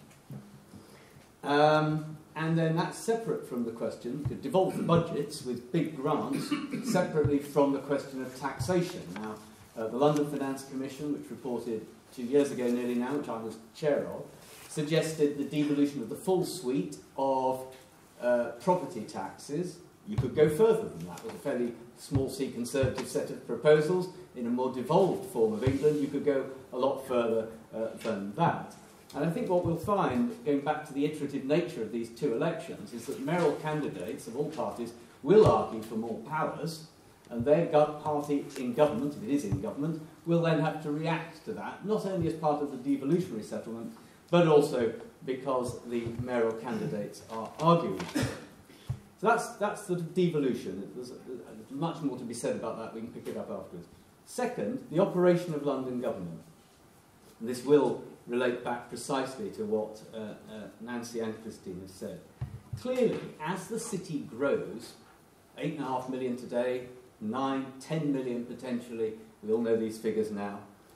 Um, and then that's separate from the question, to devolve the budgets with big grants, separately from the question of taxation. Now, Uh, the London Finance Commission, which reported two years ago nearly now, which I was chair of, suggested the devolution of the full suite of uh, property taxes. You could go further than that. With a fairly small c conservative set of proposals in a more devolved form of England, you could go a lot further uh, than that. And I think what we'll find, going back to the iterative nature of these two elections, is that mayoral candidates of all parties will argue for more powers, and their party in government, if it is in government, will then have to react to that, not only as part of the devolutionary settlement, but also because the mayoral candidates are arguing. So that's, that's the devolution. There's, there's much more to be said about that. We can pick it up afterwards. Second, the operation of London government. And this will relate back precisely to what uh, uh, Nancy and Christine have said. Clearly, as the city grows, eight and a half million today, nine, ten million potentially, we all know these figures now,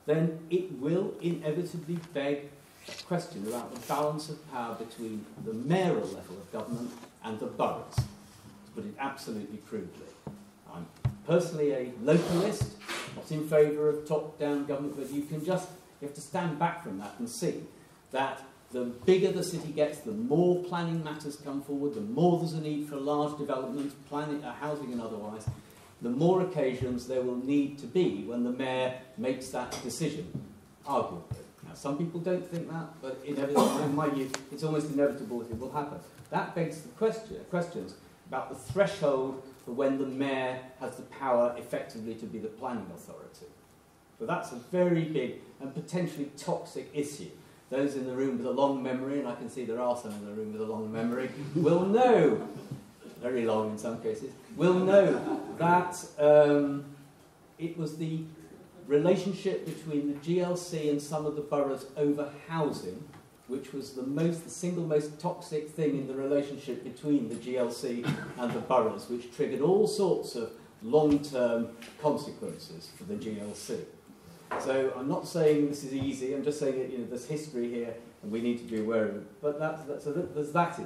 then it will inevitably beg a question about the balance of power between the mayoral level of government and the boroughs, to put it absolutely crudely. I'm personally a localist, not in favour of top-down government, but you can just, you have to stand back from that and see that the bigger the city gets, the more planning matters come forward, the more there's a need for large development, planning, uh, housing and otherwise, the more occasions there will need to be when the mayor makes that decision, arguably. Now, some people don't think that, but inevitably, in my view, it's almost inevitable that it will happen. That begs the question, questions about the threshold for when the mayor has the power effectively to be the planning authority. So that's a very big and potentially toxic issue. Those in the room with a long memory, and I can see there are some in the room with a long memory, will know, very long in some cases, will know that um, it was the relationship between the G L C and some of the boroughs over housing, which was the most, the single most toxic thing in the relationship between the G L C and the boroughs, which triggered all sorts of long-term consequences for the G L C. So I'm not saying this is easy, I'm just saying that, you know, there's history here and we need to be aware of it. But that's, that's, so there's that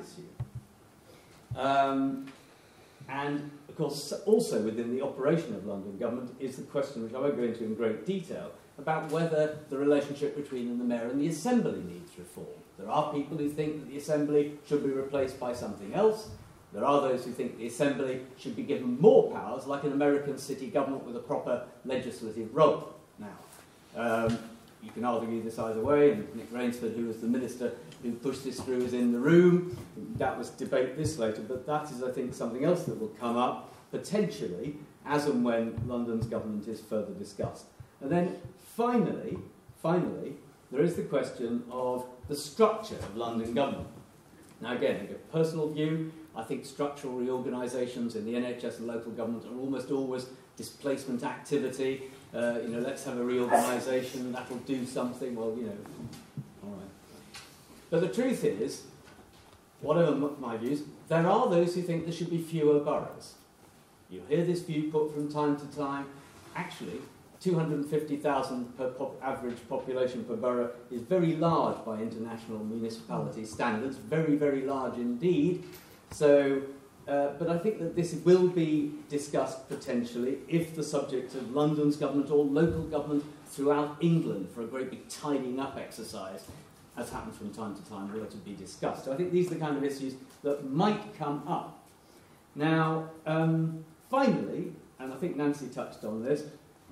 issue. Um, and, of course, also within the operation of London government is the question, which I won't go into in great detail, about whether the relationship between the mayor and the Assembly needs reform. There are people who think that the Assembly should be replaced by something else. There are those who think the Assembly should be given more powers, like an American city government with a proper legislative role. Now, um, you can argue this either way, and Nick Rainsford, who was the minister who pushed this through, is in the room. That was debate this later, but that is, I think, something else that will come up, potentially, as and when London's government is further discussed. And then, finally, finally, there is the question of the structure of London government. Now, again, a personal view, I think structural reorganisations in the N H S and local government are almost always displacement activity. Uh, you know, let's have a reorganisation, that'll do something. Well, you know, all right. But the truth is, whatever m my views, there are those who think there should be fewer boroughs. You hear this view put from time to time. Actually, two hundred fifty thousand per pop average population per borough is very large by international municipality standards, very, very large indeed. So, uh, but I think that this will be discussed potentially if the subject of London's government or local government throughout England for a great big tidying up exercise, as happens from time to time, were to be discussed. So I think these are the kind of issues that might come up. Now, um, finally, and I think Nancy touched on this,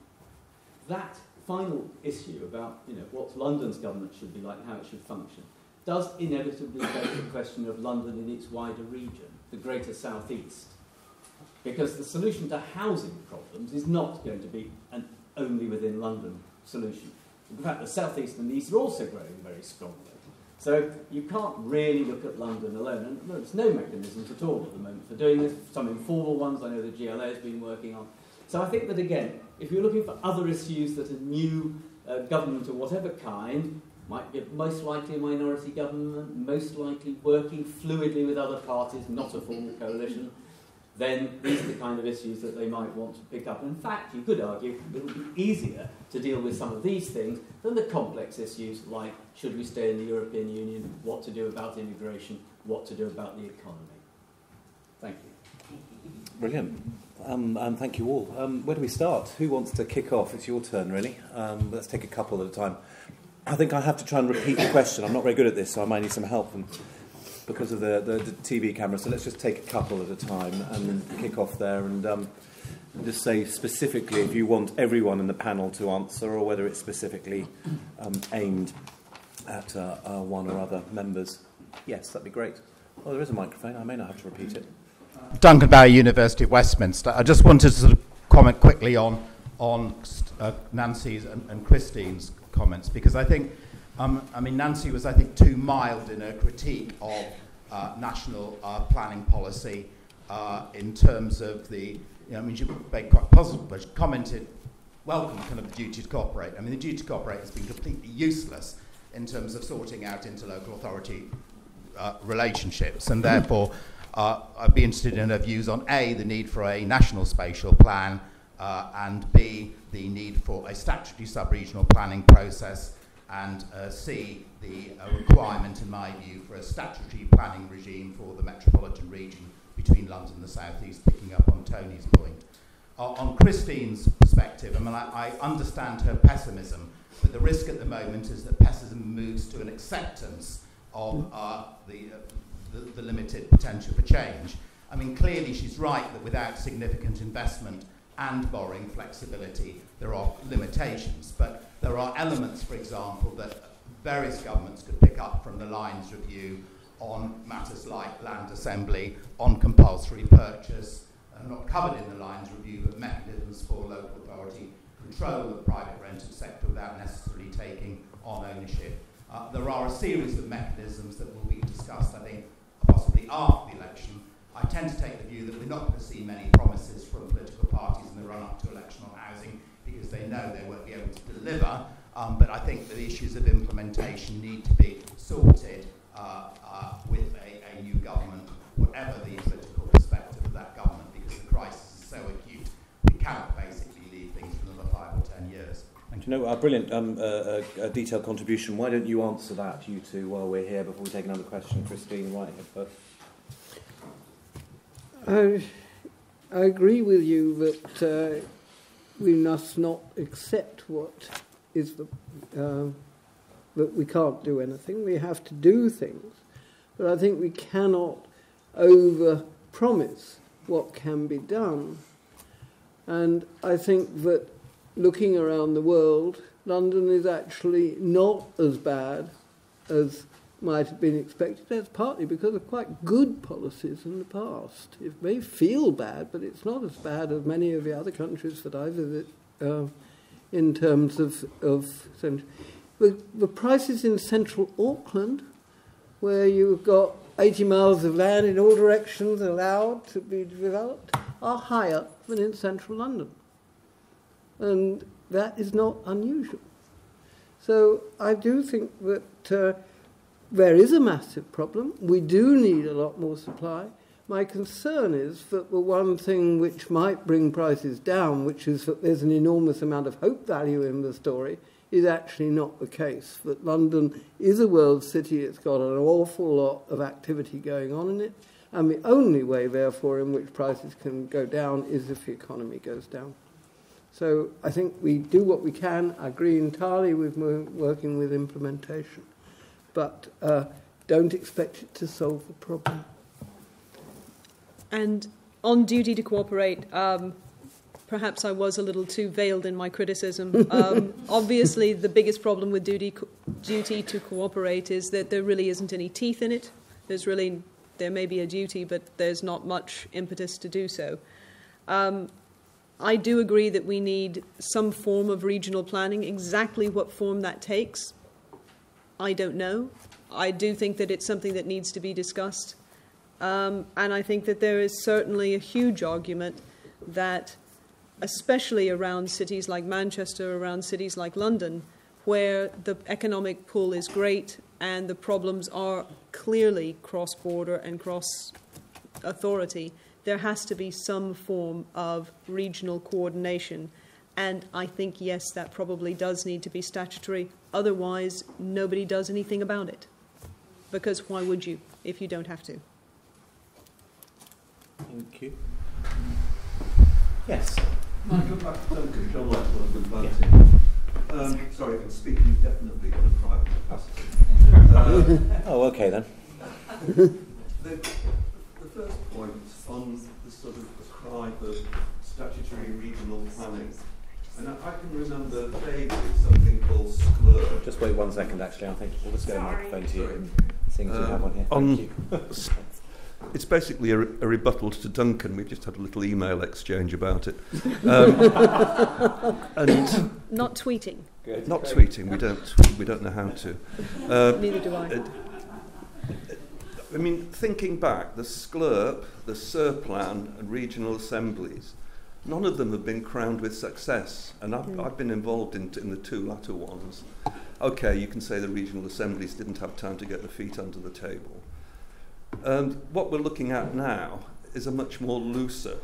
that final issue about, you know, what London's government should be like and how it should function does inevitably beg the question of London in its wider region, the greater southeast. Because the solution to housing problems is not going to be an only within London solution. In fact, the southeast and the east are also growing very strongly. So you can't really look at London alone. And there's no mechanisms at all at the moment for doing this. Some informal ones I know the G L A has been working on. So I think that, again, if you're looking for other issues that a new uh, government of whatever kind might be most likely a minority government, most likely working fluidly with other parties, not a formal coalition, then these are the kind of issues that they might want to pick up. In fact, you could argue it would be easier to deal with some of these things than the complex issues like should we stay in the European Union, what to do about immigration, what to do about the economy. Thank you. Brilliant. Um, and thank you all. Um, where do we start? Who wants to kick off? It's your turn, really. Um, let's take a couple at a time. I think I have to try and repeat the question. I'm not very good at this, so I might need some help from, because of the, the, the T V camera. So let's just take a couple at a time and kick off there and um, just say specifically if you want everyone in the panel to answer or whether it's specifically um, aimed at uh, uh, one or other members. Yes, that'd be great. Oh, there is a microphone. I may not have to repeat it. Duncan Barry, University of Westminster. I just wanted to sort of comment quickly on on uh, Nancy's and, and Christine's comments, because I think, um, I mean, Nancy was, I think, too mild in her critique of uh, national uh, planning policy uh, in terms of the, you know, I mean, she was quite positive, but she commented, welcome kind of the duty to cooperate. I mean, the duty to cooperate has been completely useless in terms of sorting out interlocal authority uh, relationships, and therefore, Uh, I'd be interested in her views on A, the need for a national spatial plan, uh, and B, the need for a statutory sub-regional planning process, and uh, C, the uh, requirement, in my view, for a statutory planning regime for the metropolitan region between London and the South East, picking up on Tony's point. Uh, on Christine's perspective, I mean, I, I understand her pessimism, but the risk at the moment is that pessimism moves to an acceptance of uh, the, uh, the, the limited potential for change. I mean, clearly she's right that without significant investment and borrowing flexibility, there are limitations, but there are elements, for example, that various governments could pick up from the Lyons Review on matters like land assembly, on compulsory purchase, uh, not covered in the Lyons Review, but mechanisms for local authority control of the private rented sector without necessarily taking on ownership. Uh, there are a series of mechanisms that will be discussed, I think, possibly after the election. I tend to take the view that we're not going to see many promises from political parties in the run-up to election on housing, because they know they won't be able to deliver. Um, but I think the issues of implementation need to be sorted uh, uh, with a, a new government, whatever the political perspective of that government, because the crisis is so acute, we cannot basically leave things for another five or ten years. Thank you. No, a brilliant um, uh, uh, uh, detailed contribution. Why don't you answer that, you two, while we're here, before we take another question? Christine Whitehead first. I, I agree with you that uh, we must not accept what is the uh, that we can't do anything. We have to do things, but I think we cannot over-promise what can be done. And I think that looking around the world, London is actually not as bad as might have been expected. That's partly because of quite good policies in the past. It may feel bad, but it's not as bad as many of the other countries that I visit uh, in terms of, of the, the prices in central Auckland, where you've got eighty miles of land in all directions allowed to be developed, are higher than in central London. And that is not unusual. So I do think that uh, there is a massive problem. We do need a lot more supply. My concern is that the one thing which might bring prices down, which is that there's an enormous amount of hope value in the story, is actually not the case. That London is a world city, it's got an awful lot of activity going on in it, and the only way, therefore, in which prices can go down is if the economy goes down. So I think we do what we can. I agree entirely with working with implementation. But uh, don't expect it to solve the problem. And on duty to cooperate, um, perhaps I was a little too veiled in my criticism. Um, obviously, the biggest problem with duty, co- duty to cooperate is that there really isn't any teeth in it. There's really, there may be a duty, but there's not much impetus to do so. Um, I do agree that we need some form of regional planning. Exactly what form that takes, I don't know. I do think that it's something that needs to be discussed. Um, and I think that there is certainly a huge argument that, especially around cities like Manchester, around cities like London, where the economic pull is great and the problems are clearly cross-border and cross-authority, there has to be some form of regional coordination. And I think, yes, that probably does need to be statutory. Otherwise, nobody does anything about it. Because why would you if you don't have to? Thank you. Yes. Can I go back to Duncan? John Whitehead, Bunting. Um, sorry, I'm speaking definitely in a private capacity. Uh, oh, okay then. the, the first point on the sort of the cry for statutory regional planning. And I, I can remember vaguely something called S C L R. Just wait one second, actually. I think we'll just get a microphone to you. Seeing as Uh, you have one here. on, Thank you. It's basically a, a rebuttal to Duncan. We've just had a little email exchange about it. Um, and Not tweeting. Good. not tweeting. We don't. We don't know how to. Uh, Neither do I. It, I mean, thinking back, the S C L R P, the S E R plan, and regional assemblies, none of them have been crowned with success. And I've, mm. I've been involved in, in the two latter ones. Okay, you can say the regional assemblies didn't have time to get their feet under the table. And what we're looking at now is a much more looser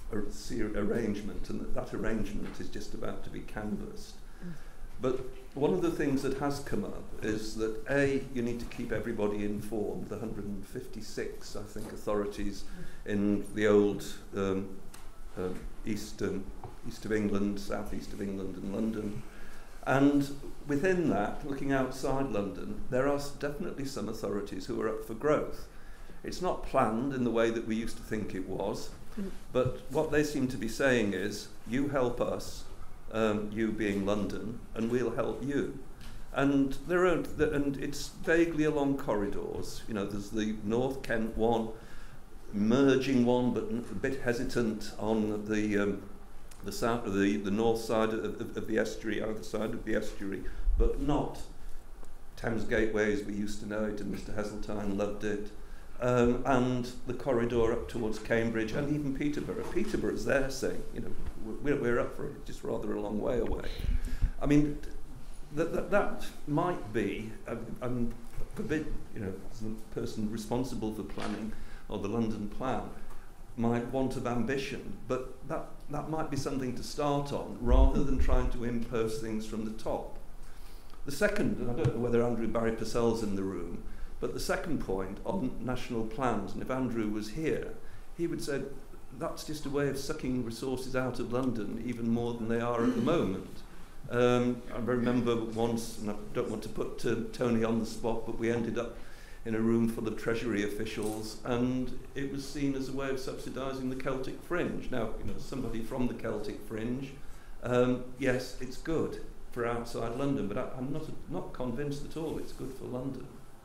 a ser- arrangement, and that, that arrangement is just about to be canvassed. But one of the things that has come up is that, A, you need to keep everybody informed. The one hundred fifty-six, I think, authorities in the old um, uh, east, um, east of England, south east of England and London. And within that, looking outside London, there are definitely some authorities who are up for growth. It's not planned in the way that we used to think it was, but what they seem to be saying is, you help us, um, you being London, and we'll help you. And there are, and it's vaguely along corridors. You know, there's the North Kent one, merging one, but a bit hesitant on the um, the south, the the north side of, of, of the estuary, either side of the estuary, but not Thames Gateway as we used to know it, and Mister Heseltine loved it. Um, and the corridor up towards Cambridge, and even Peterborough. Peterborough's there saying, you know, we're, we're up for it, just rather a long way away. I mean, that that, that might be, uh, I'm a bit, you know, as the person responsible for planning, or the London plan, my want of ambition, but that, that might be something to start on, rather than trying to impose things from the top. The second, and I don't know whether Andrew Barry Purcell's in the room, but the second point on national plans, and if Andrew was here, he would say that's just a way of sucking resources out of London even more than they are at the moment. Um, I remember once, and I don't want to put uh, Tony on the spot, but we ended up in a room full of Treasury officials, and it was seen as a way of subsidising the Celtic fringe. Now, you know, somebody from the Celtic fringe, um, yes, it's good for outside London, but I, I'm not not convinced at all it's good for London.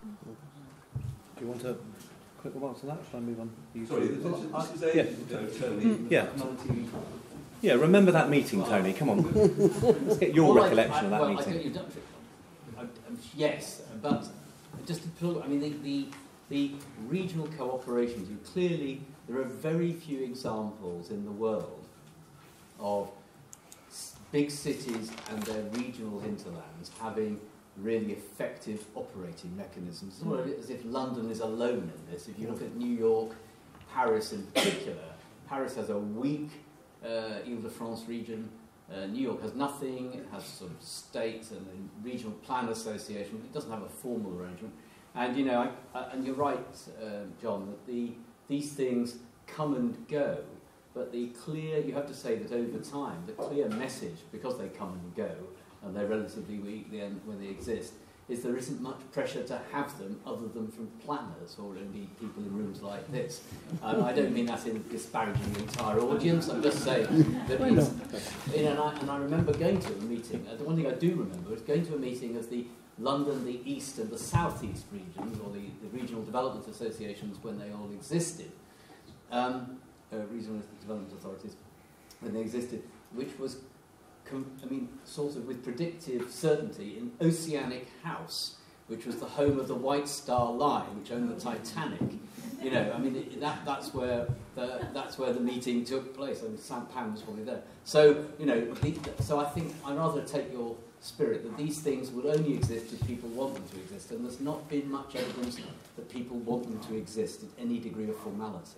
Do you want to quick answer that? Shall I move on? You Sorry, this, this, this is ages ago, Tony. Yeah. Yeah, remember that meeting, Tony. Come on. Let's get your well, recollection I, I, of that well, meeting. I think you've done it. I, I, yes, but just to pull, I mean, the, the, the regional cooperations, you clearly, there are very few examples in the world of s- big cities and their regional hinterlands having really effective operating mechanisms. It's not as if London is alone in this. If you look at New York, Paris in particular, Paris has a weak uh, Ile-de-France region. Uh, New York has nothing. It has sort of state and a regional plan association. It doesn't have a formal arrangement. And you know, I, I, and you're right, uh, John, that the these things come and go. But the clear, you have to say that over time, the clear message, because they come and go, and they're relatively weak then when they exist, is there isn't much pressure to have them other than from planners or indeed people in rooms like this. And I don't mean that in disparaging the entire audience, I'm just saying that it's, you know, and, I, and I remember going to a meeting, uh, the one thing I do remember is going to a meeting of the London, the East and the South East regions, or the, the regional development associations when they all existed, um, uh, regional development authorities, when they existed, which was Com- I mean, sort of with predictive certainty in Oceanic House, which was the home of the White Star Line, which owned the Titanic. You know, I mean, it, that that's where the that's where the meeting took place. I mean, Sam Pam was probably there. So, you know, the, so I think I'd rather take your spirit that these things will only exist if people want them to exist, and there's not been much evidence that people want them to exist at any degree of formality.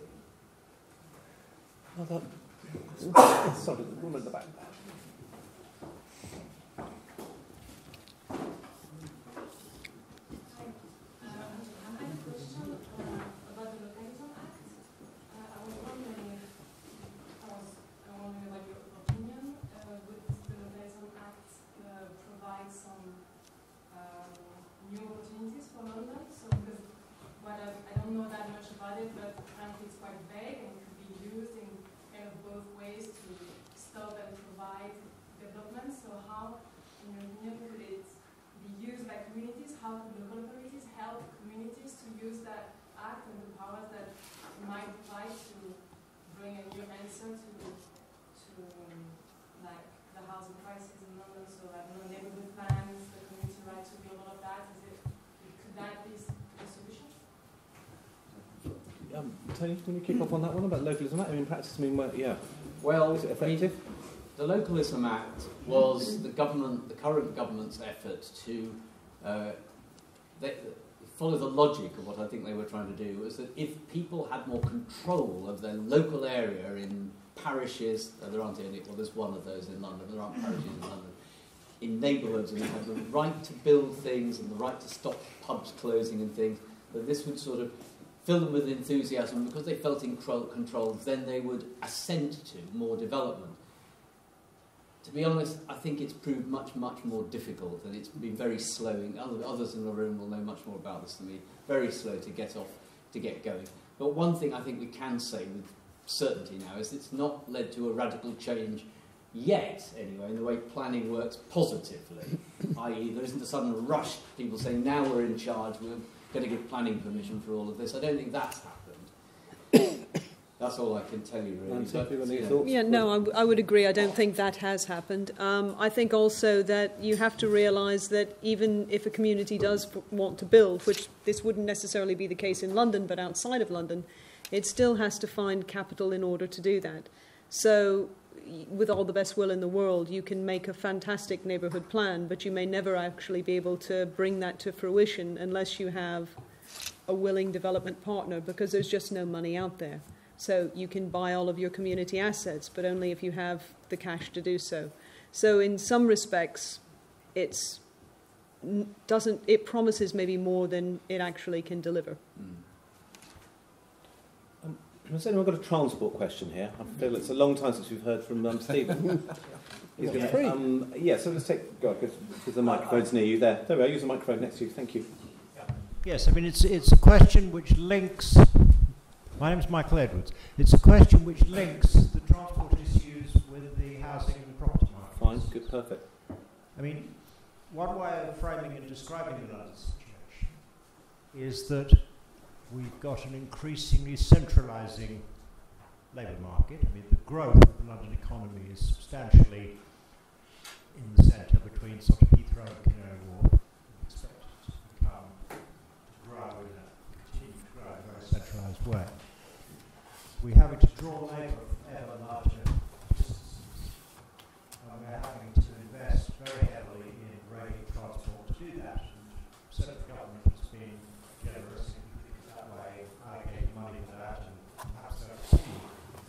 Well, that, sorry, the woman at the back there. How could local authorities help communities to use that act and the powers that might apply to bring a new answer to, to um, like the housing crisis in London? So I don't know, neighborhood plans, the community right to build, all of that. Is it, could that be a solution? Um, Tony, can you kick off on that one about localism? I mean, practice. I mean, well, yeah. Well, is it effective? The Localism Act was the government, the current government's effort to uh, they, follow the logic of what I think they were trying to do, was that if people had more control of their local area in parishes, uh, there aren't any, well, there's one of those in London, there aren't parishes in London, in neighbourhoods, and they have the right to build things and the right to stop pubs closing and things, that this would sort of fill them with enthusiasm because they felt in control, then they would assent to more development. To be honest, I think it's proved much, much more difficult, and it's been very slow. Other, others in the room will know much more about this than me. Very slow to get off, to get going. But one thing I think we can say with certainty now is it's not led to a radical change yet, anyway, in the way planning works positively. that is, there isn't a sudden rush, people saying, now we're in charge, we're going to give planning permission for all of this. I don't think that's happened. That's all I can tell you, really. And but, any yeah. thoughts? Yeah, no, I, w- I would agree. I don't think that has happened. Um, I think also that you have to realise that even if a community does f- want to build, which this wouldn't necessarily be the case in London, but outside of London, it still has to find capital in order to do that. So, y- with all the best will in the world, you can make a fantastic neighbourhood plan, but you may never actually be able to bring that to fruition unless you have a willing development partner, because there's just no money out there. So you can buy all of your community assets, but only if you have the cash to do so. So in some respects, it's doesn't it promises maybe more than it actually can deliver. Mm. Um, has anyone got a transport question here? I feel it's a long time since we've heard from um, Stephen. He's Yeah. gonna, um, yeah, so let's take. Go on, because the microphone's near you there. There we are. Use the microphone next to you. Thank you. Yes, I mean it's it's a question which links. My name is Michael Edwards. It's a question which links the transport issues with the housing and property market. Fine, good, perfect. I mean, one way of framing and describing the London situation is that we've got an increasingly centralising labour market. I mean, the growth of the London economy is substantially in the centre between sort of Heathrow and Canary Wharf. We expect it to become, to grow in a, continue to grow in a very centralised way. We're having to draw labour from ever larger distances, and we're having to invest very heavily in rail transport to do that. And central government has been generous in that way, allocating money for that, and perhaps that will continue.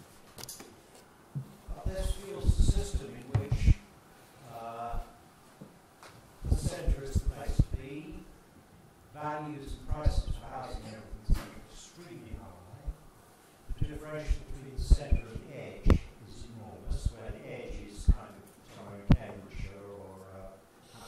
But this feels a system in which uh, the centre is the place to be, values and prices for housing and everything seem extremely high. The differential between the centre and the edge is enormous, where the edge is kind of somewhere in Cambridgeshire or uh,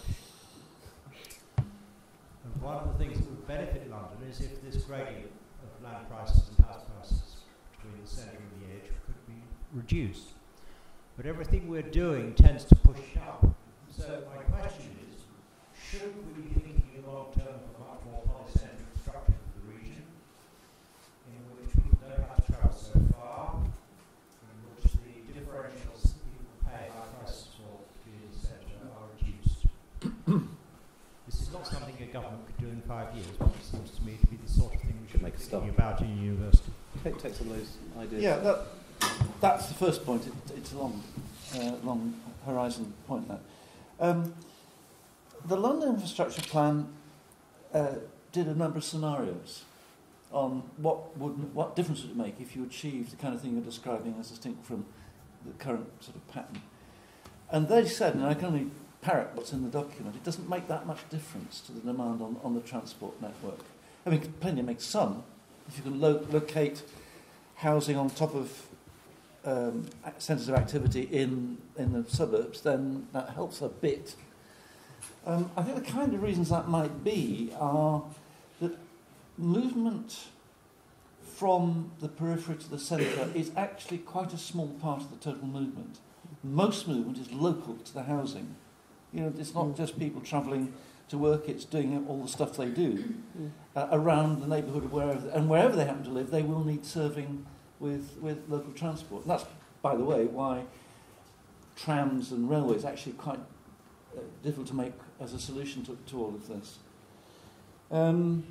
Hampshire. And one of the things that would benefit London is if this gradient of land prices and house prices between the centre and the edge could be reduced. But everything we're doing tends to push it up. So my question is, should we be thinking long term of a much more polycentric structure for the region, in which people don't have to travel so far, in which the differentials that people pay high prices for to be in the centre are reduced? This is not something a government could do in five years, but it seems to me to be the sort of thing we should Make be a start. thinking about in a university. Take, take some of those ideas. Yeah, that, that's the first point. It, it's a long, uh, long horizon point, that. Um, the London Infrastructure Plan uh, did a number of scenarios on what would what difference would it make if you achieved the kind of thing you're describing as distinct from the current sort of pattern. And they said, and I can only parrot what's in the document, it doesn't make that much difference to the demand on, on the transport network. I mean, plenty makes some. If you can lo- locate housing on top of um, centres of activity in, in the suburbs, then that helps a bit. Um, I think the kind of reasons that might be are that movement from the periphery to the centre is actually quite a small part of the total movement. Most movement is local to the housing. You know, it's not just people travelling to work, it's doing all the stuff they do uh, around the neighbourhood of wherever, and wherever they happen to live, they will need serving with, with local transport. And that's, by the way, why trams and railways are actually quite uh, difficult to make as a solution to, to all of this. Um,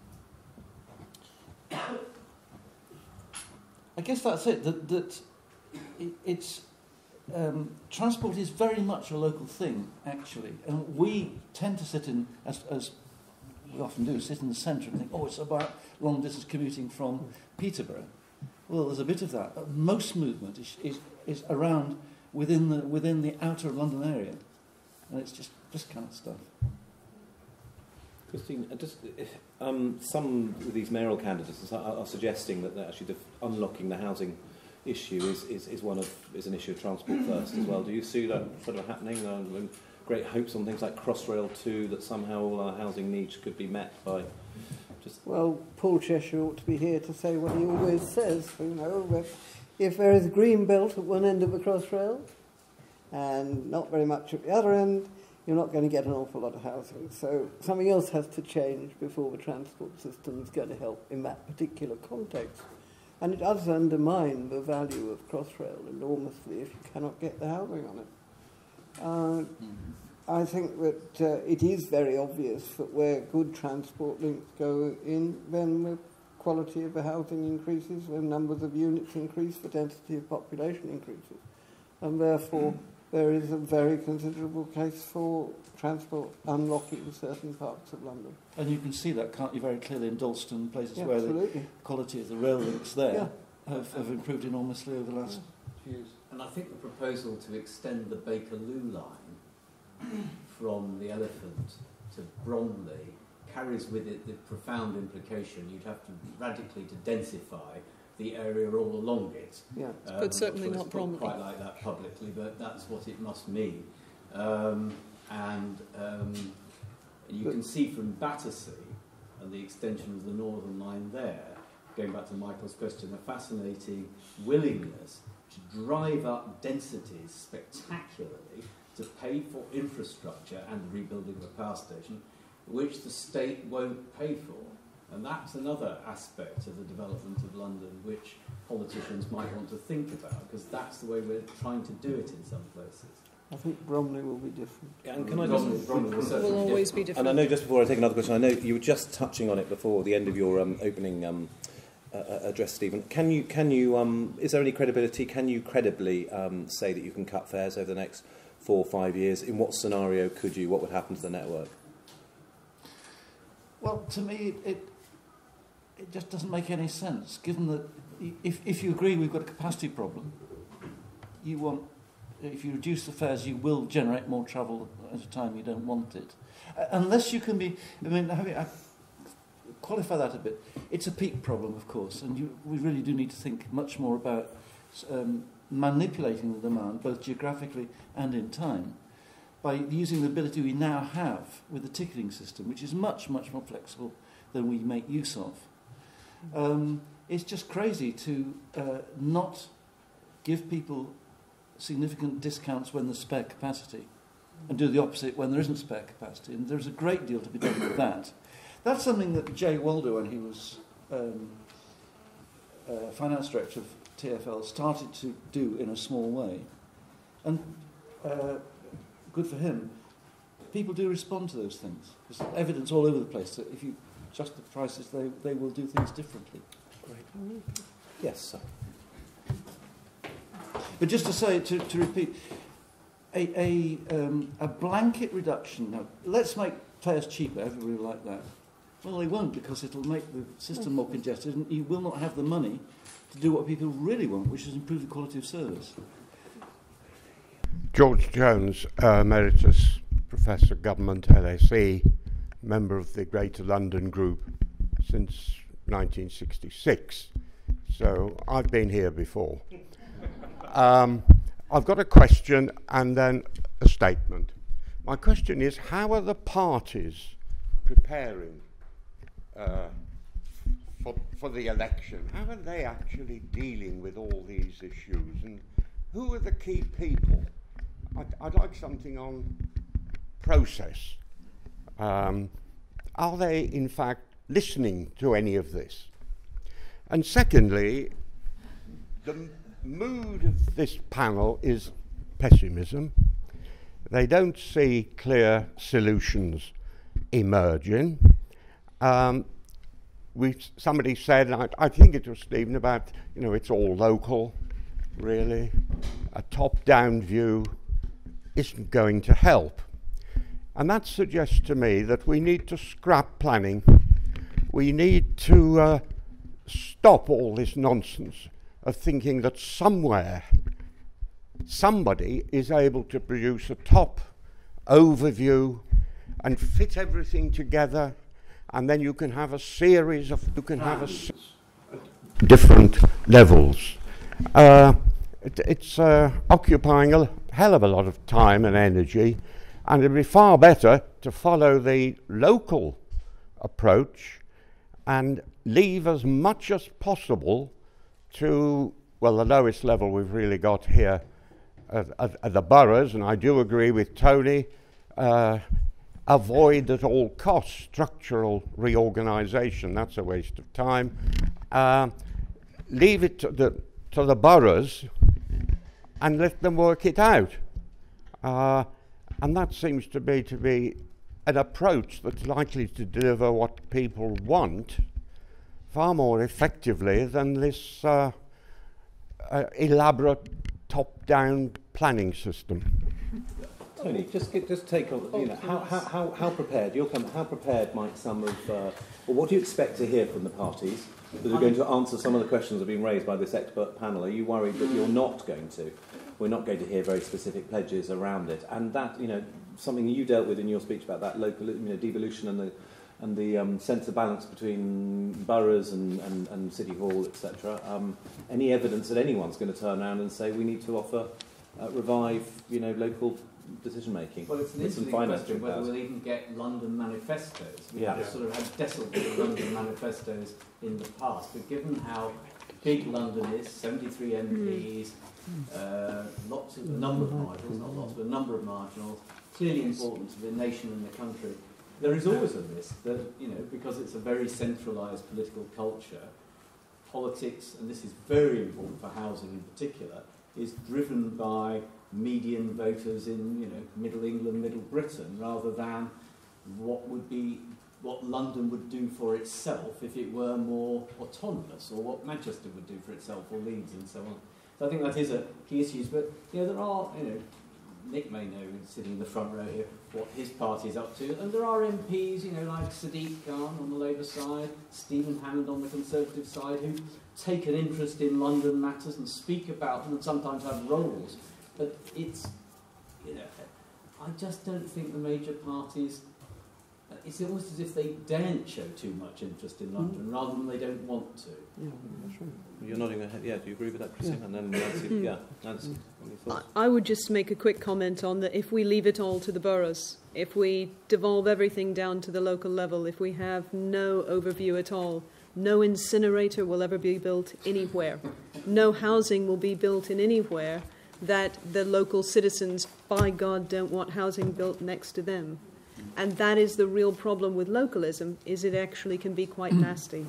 I guess that's it, that, that it, it's Um, transport is very much a local thing, actually, and we tend to sit in, as, as we often do, sit in the centre and think, oh, it's about long-distance commuting from Peterborough. Well, there's a bit of that. Uh, most movement is, is, is around within the, within the outer London area. And it's just this kind of stuff. Christine, uh, just, uh, um, some of these mayoral candidates are, are suggesting that actually the unlocking the housing issue is, is, is one of is an issue of transport first as well. Do you see that sort of happening? Uh, great hopes on things like Crossrail two, that somehow all our housing needs could be met by just... Well, Paul Cheshire ought to be here to say what he always says. You know, if, if there is a green belt at one end of the Crossrail and not very much at the other end, you're not going to get an awful lot of housing. So something else has to change before the transport system is going to help in that particular context. And it does undermine the value of Crossrail enormously if you cannot get the housing on it. Uh, mm-hmm. I think that uh, it is very obvious that where good transport links go in, then the quality of the housing increases, the numbers of units increase, the density of population increases. And therefore, there is a very considerable case for transport unlocking certain parts of London. And you can see that, can't you, very clearly in Dalston, places Yeah, where absolutely. the quality of the rail links there Yeah. have, have improved enormously over the last few years. And I think the proposal to extend the Bakerloo line from the Elephant to Bromley carries with it the profound implication you'd have to radically to densify the area all along it. Yeah. Um, But certainly not not Bromley. quite like that publicly, but that's what it must mean. Um, and um, you can see from Battersea and the extension of the Northern Line there, going back to Michael's question, a fascinating willingness to drive up densities spectacularly to pay for infrastructure and the rebuilding of a power station, which the state won't pay for. And that's another aspect of the development of London which politicians might want to think about, because that's the way we're trying to do it in some places. I think Bromley will be different. Yeah, and can I just... Bromley, Bromley will certainly will be always different. be different. And I know, just before I take another question, I know you were just touching on it before the end of your um, opening um, uh, address, Stephen. Can you, can you, um, is there any credibility? Can you credibly um, say that you can cut fares over the next four or five years? In what scenario could you? What would happen to the network? Well, to me, it it just doesn't make any sense, given that if, if you agree we've got a capacity problem, you want, if you reduce the fares, you will generate more travel at a time you don't want it. Uh, unless you can be, I mean, having, I qualify that a bit. It's a peak problem, of course, and you, we really do need to think much more about um, manipulating the demand, both geographically and in time, by using the ability we now have with the ticketing system, which is much, much more flexible than we make use of. Um, it's just crazy to uh, not give people significant discounts when there's spare capacity and do the opposite when there isn't spare capacity. And there's a great deal to be done with that. That's something that Jay Waldo, when he was um, uh, finance director of T F L, started to do in a small way. And uh, good for him. People do respond to those things. There's evidence all over the place that if you adjust the prices, they, they will do things differently. Great. Yes, sir. But just to say, to, to repeat, a, a, um, a blanket reduction. Now, let's make fares cheaper. Everybody will like that. Well, they won't, because it'll make the system more congested, and you will not have the money to do what people really want, which is improve the quality of service. George Jones, uh, Emeritus Professor Government L S E, member of the Greater London Group since nineteen sixty-six. So I've been here before. Um, I've got a question and then a statement. My question is, how are the parties preparing uh, for, for the election? How are they actually dealing with all these issues? And who are the key people? I'd, I'd like something on process. Um, are they, in fact, listening to any of this? And secondly, the m- mood of this panel is pessimism. They don't see clear solutions emerging. Um, we, somebody said, I, I think it was Stephen, about, you know, it's all local, really. A top-down view isn't going to help. And that suggests to me that we need to scrap planning. We need to uh, stop all this nonsense of thinking that somewhere somebody is able to produce a top overview and fit everything together, and then you can have a series of you can have a s different levels. Uh, it, it's uh, occupying a hell of a lot of time and energy, and it'd be far better to follow the local approach and leave as much as possible to, well, the lowest level we've really got here at, at, at the boroughs, and I do agree with Tony, uh, avoid at all costs structural reorganisation. That's a waste of time. Uh, leave it to the, to the boroughs and let them work it out. Uh, and that seems to be to be an approach that's likely to deliver what people want far more effectively than this uh, uh, elaborate top-down planning system. Tony, just get, just take on, you know, how, how, how, how prepared, you'll come, how prepared might some of, uh, or what do you expect to hear from the parties that are going to answer some of the questions that have been raised by this expert panel? Are you worried that you're not going to? We're not going to hear very specific pledges around it. And that, you know, something you dealt with in your speech about that local, you know, devolution and the, and the um, sense of balance between boroughs and, and, and City Hall, et cetera. Um, any evidence that anyone's going to turn around and say we need to offer, uh, revive, you know, local decision making? Well, it's an interesting question whether we'll even get London manifestos. We yeah. have yeah. sort of had desolate London manifestos in the past, but given how big London is, seventy-three M Ps, mm. uh, lots of a number of marginals, not lots, but a number of marginals, clearly important to the nation and the country. There is always a risk that, you know, because it's a very centralised political culture, politics, and this is very important for housing in particular, is driven by median voters in, you know, Middle England, Middle Britain, rather than what would be what London would do for itself if it were more autonomous, or what Manchester would do for itself, or Leeds, and so on. So I think that is a key issue. But you know, there are, you know, Nick may know, sitting in the front row here, what his party is up to, and there are M Ps, you know, like Sadiq Khan on the Labour side, Stephen Hammond on the Conservative side, who take an interest in London matters and speak about them, and sometimes have roles. But it's, you know, I just don't think the major parties, it's almost as if they daren't show too much interest in London, mm. rather than they don't want to. Yeah, that's right. You're nodding your head. Yeah, do you agree with that, Christine? Yeah. And then Nancy, mm. yeah, Nancy, any thoughts? I would just make a quick comment on that. If we leave it all to the boroughs, if we devolve everything down to the local level, if we have no overview at all, no incinerator will ever be built anywhere. No housing will be built in anywhere that the local citizens, by God, don't want housing built next to them. And that is the real problem with localism, is it actually can be quite nasty.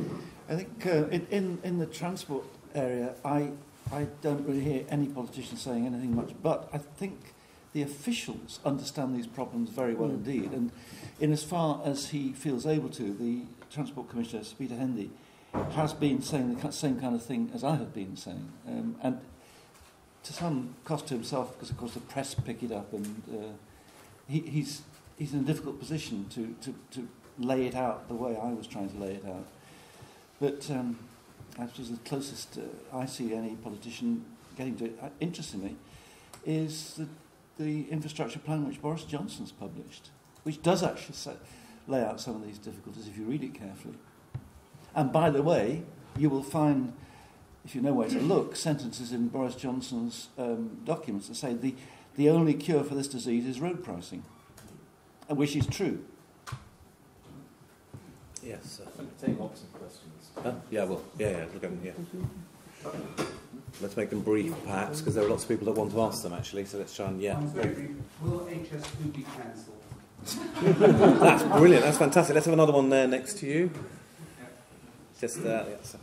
I think uh, in, in, in the transport area, I, I don't really hear any politicians saying anything much, but I think the officials understand these problems very well mm. indeed. And in as far as he feels able to, the Transport Commissioner, Sir Peter Hendy, has been saying the same kind of thing as I have been saying. Um, and to some cost to himself, because of course the press pick it up, and uh, he, he's he's in a difficult position to, to, to lay it out the way I was trying to lay it out. But um, I suppose the closest uh, I see any politician getting to it, uh, interestingly, is the, the infrastructure plan which Boris Johnson's published, which does actually set, lay out some of these difficulties if you read it carefully. And by the way, you will find, if you know where to look, sentences in Boris Johnson's um, documents that say the, the only cure for this disease is road pricing, which is true. Yes. Uh, take lots of questions. uh, yeah, well, yeah, yeah, look at them, yeah. Let's make them brief, perhaps, because there are lots of people that want to ask them, actually, so let's try and, yeah. Will H S two be cancelled? That's brilliant, that's fantastic. Let's have another one there next to you. Just there, uh, yes.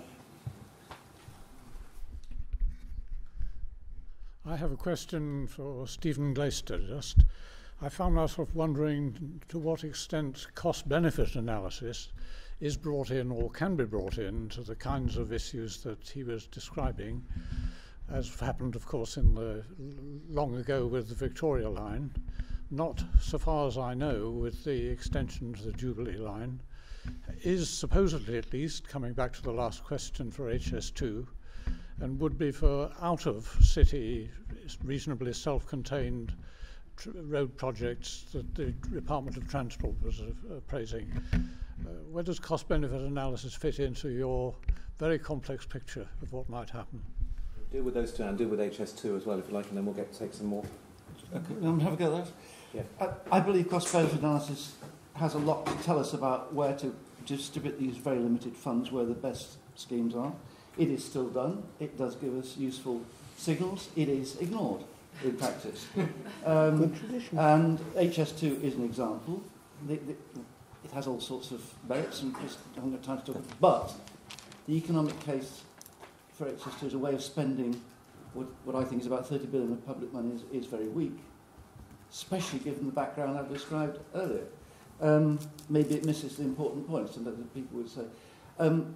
I have a question for Stephen Glaister. Just, I found myself wondering to what extent cost-benefit analysis is brought in or can be brought in to the kinds of issues that he was describing, as happened, of course, in the long ago with the Victoria line, not, so far as I know, with the extension to the Jubilee line, is supposedly, at least, coming back to the last question for H S two, and would be for out-of-city, reasonably self-contained tr road projects that the Department of Transport was uh, appraising. Uh, where does cost-benefit analysis fit into your very complex picture of what might happen? Deal with those two and deal with H S two as well, if you like, and then we'll get to take some more. Okay, um, have a go at that. Yeah. I, I believe cost-benefit analysis has a lot to tell us about where to distribute these very limited funds, where the best schemes are. It is still done. It does give us useful signals. It is ignored in practice. Um, Good tradition. And H S two is an example. The, the, it has all sorts of merits, and just I haven't got time to talk about it. But the economic case for H S two as a way of spending what, what I think is about thirty billion of public money is, is very weak, especially given the background I've described earlier. Um, maybe it misses the important points, and that the people would say. Um,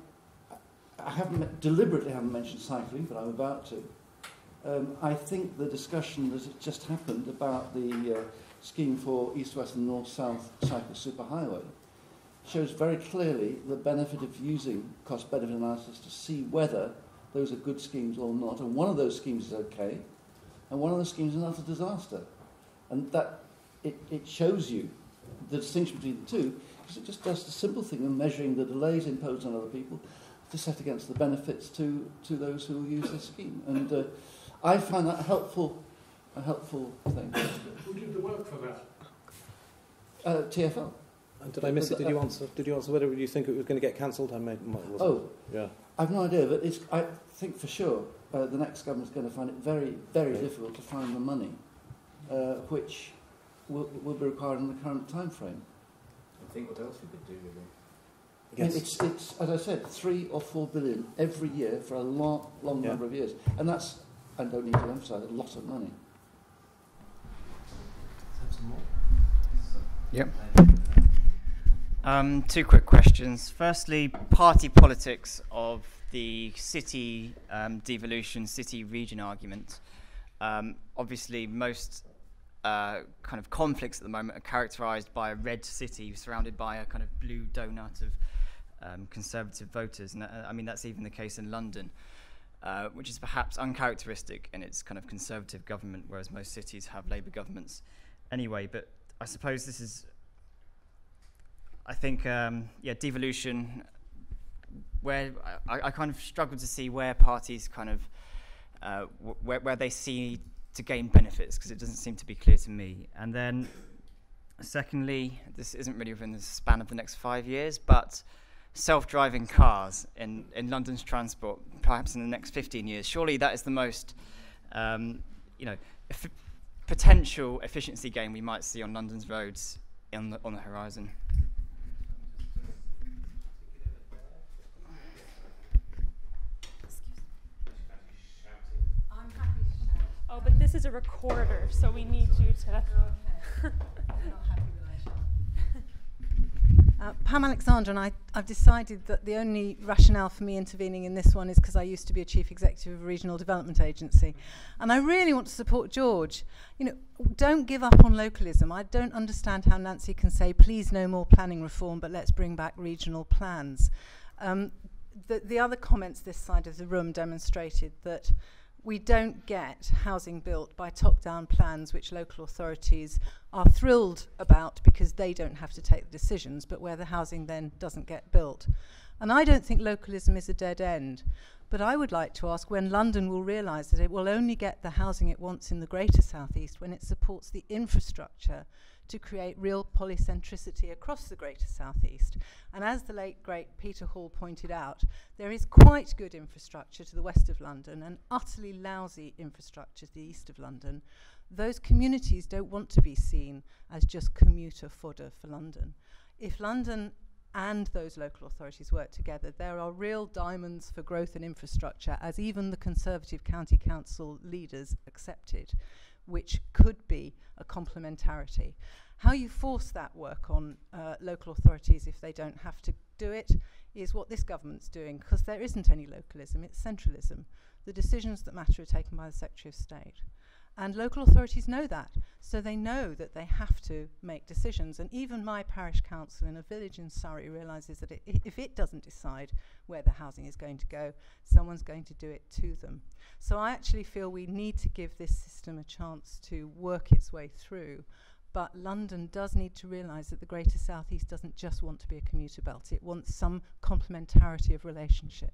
I haven't deliberately haven't mentioned cycling, but I'm about to. Um, I think the discussion that has just happened about the uh, scheme for east-west and north-south cycle superhighway shows very clearly the benefit of using cost-benefit analysis to see whether those are good schemes or not. And one of those schemes is okay, and one of those schemes is not a disaster. And that it, it shows you the distinction between the two, because it just does the simple thing of measuring the delays imposed on other people to set against the benefits to, to those who will use this scheme. And uh, I find that a helpful, a helpful thing. Who did the work for that? Uh, T F L. And did I miss it? Did you answer? Did you answer whether you think it was going to get cancelled? I made. Was Oh, it? Yeah. I've no idea, but it's, I think for sure uh, the next government's going to find it very, very Okay. difficult to find the money, uh, which will, will be required in the current time frame. I think what else you could do with it. Yes. It's, it's, as I said, three or four billion every year for a long, long Yeah. number of years. And that's, I don't need to emphasise, a lot of money. Yep. Um, two quick questions. Firstly, party politics of the city um, devolution, city region argument. Um, obviously, most uh, kind of conflicts at the moment are characterised by a red city surrounded by a kind of blue donut of um, conservative voters. And uh, I mean, that's even the case in London, uh, which is perhaps uncharacteristic in its kind of conservative government, whereas most cities have Labour governments anyway. But I suppose this is, I think, um, yeah, devolution, where I, I kind of struggle to see where parties kind of, uh, w where, where they see to gain benefits, because it doesn't seem to be clear to me. And then, secondly, this isn't really within the span of the next five years, but self-driving cars in, in London's transport, perhaps in the next fifteen years, surely that is the most, um, you know, eff potential efficiency gain we might see on London's roads on the, on the horizon. I'm happy to shout. Oh, but this is a recorder, so we need you to... Okay. I'm not happy when I shout. Uh, Pam Alexander and I, I've decided that the only rationale for me intervening in this one is because I used to be a chief executive of a regional development agency. And I really want to support George. You know, don't give up on localism. I don't understand how Nancy can say, please no more planning reform, but let's bring back regional plans. Um, the, the other comments this side of the room demonstrated that we don't get housing built by top-down plans which local authorities are thrilled about because they don't have to take the decisions, but where the housing then doesn't get built. And I don't think localism is a dead end, but I would like to ask when London will realise that it will only get the housing it wants in the Greater South East when it supports the infrastructure to create real polycentricity across the Greater South East. And as the late, great Peter Hall pointed out, there is quite good infrastructure to the west of London and utterly lousy infrastructure to the east of London. Those communities don't want to be seen as just commuter fodder for London. If London and those local authorities work together, there are real diamonds for growth and infrastructure, as even the Conservative County Council leaders accepted, which could be a complementarity. How you force that work on uh, local authorities if they don't have to do it is what this government's doing, because there isn't any localism, it's centralism. The decisions that matter are taken by the Secretary of State. And local authorities know that. So they know that they have to make decisions. And even my parish council in a village in Surrey realises that it, if it doesn't decide where the housing is going to go, someone's going to do it to them. So I actually feel we need to give this system a chance to work its way through. But London does need to realise that the Greater South East doesn't just want to be a commuter belt. It wants some complementarity of relationship.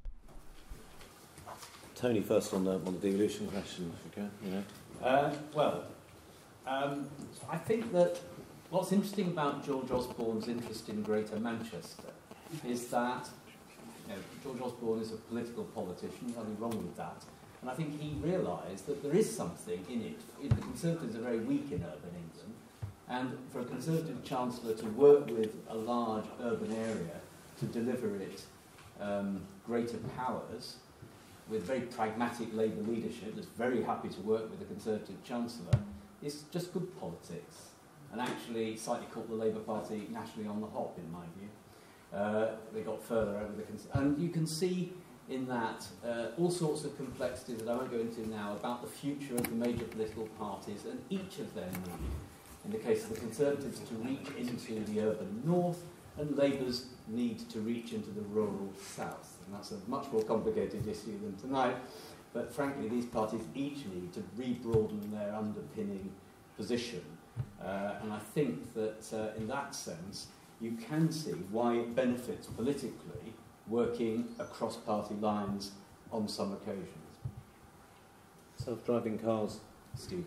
Tony, first on the, on the devolution question, if you can. You know. Uh, well, um, I think that what's interesting about George Osborne's interest in Greater Manchester is that, you know, George Osborne is a political politician, nothing wrong with that, and I think he realised that there is something in it. The Conservatives are very weak in urban England, and for a Conservative Chancellor to work with a large urban area to deliver it um, greater powers, with very pragmatic Labour leadership that's very happy to work with the Conservative Chancellor, is just good politics, and actually slightly caught the Labour Party nationally on the hop, in my view. Uh, they got further over the... Cons and you can see in that uh, all sorts of complexities that I won't go into now about the future of the major political parties, and each of them need, in the case of the Conservatives, to reach into the urban north, and Labour's need to reach into the rural south. And that's a much more complicated issue than tonight. But frankly, these parties each need to re-broaden their underpinning position. Uh, and I think that uh, in that sense, you can see why it benefits politically working across party lines on some occasions. Self-driving cars, Steve.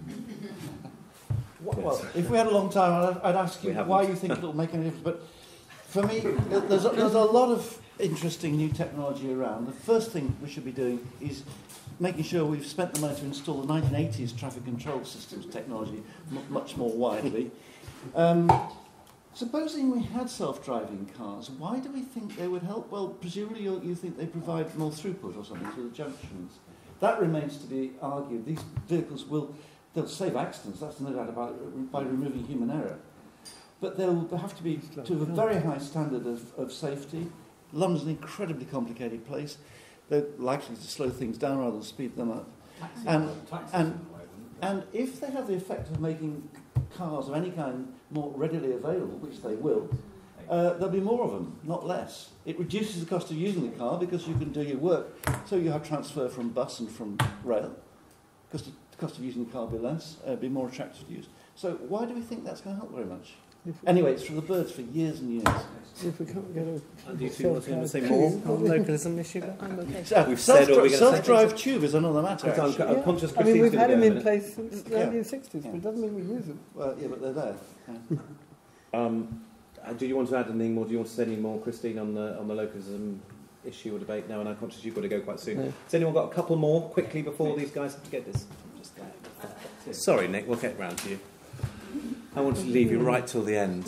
Well, if we had a long time, I'd, I'd ask you why you think it'll make any difference. But for me, there's a, there's a lot of interesting new technology around. The first thing we should be doing is making sure we've spent the money to install the nineteen eighties traffic control systems technology m much more widely. Um, supposing we had self-driving cars, why do we think they would help? Well, presumably you, you think they provide more throughput or something to the junctions. That remains to be argued. These vehicles will they'll save accidents, that's no doubt about it, by removing human error. But they'll have to be to a very high standard of, of safety. London's an incredibly complicated place. They're likely to slow things down rather than speed them up. And, and, and if they have the effect of making cars of any kind more readily available, which they will, uh, there'll be more of them, not less. It reduces the cost of using the car because you can do your work. So you have transfer from bus and from rail, because the cost of using the car will be less, uh, be more attractive to use. So why do we think that's going to help very much? Anyway, it's for the birds for years and years. If we can't get a and do you think what's going to say more on the localism issue? I'm okay. So, We've said, or we're self-drive tube is another matter. I'm, I'm conscious I mean, we've had them in it. place since the nineteen sixties, yeah. But it doesn't mean we use them. Well, yeah, but they're there. Yeah. um, do you want to add anything more? Do you want to say any more, Christine, on the on the localism issue or debate now? And I'm conscious you've got to go quite soon. No. Has anyone got a couple more quickly before these guys have to get this? Just Sorry, Nick, we'll get round to you. I want to leave you right till the end.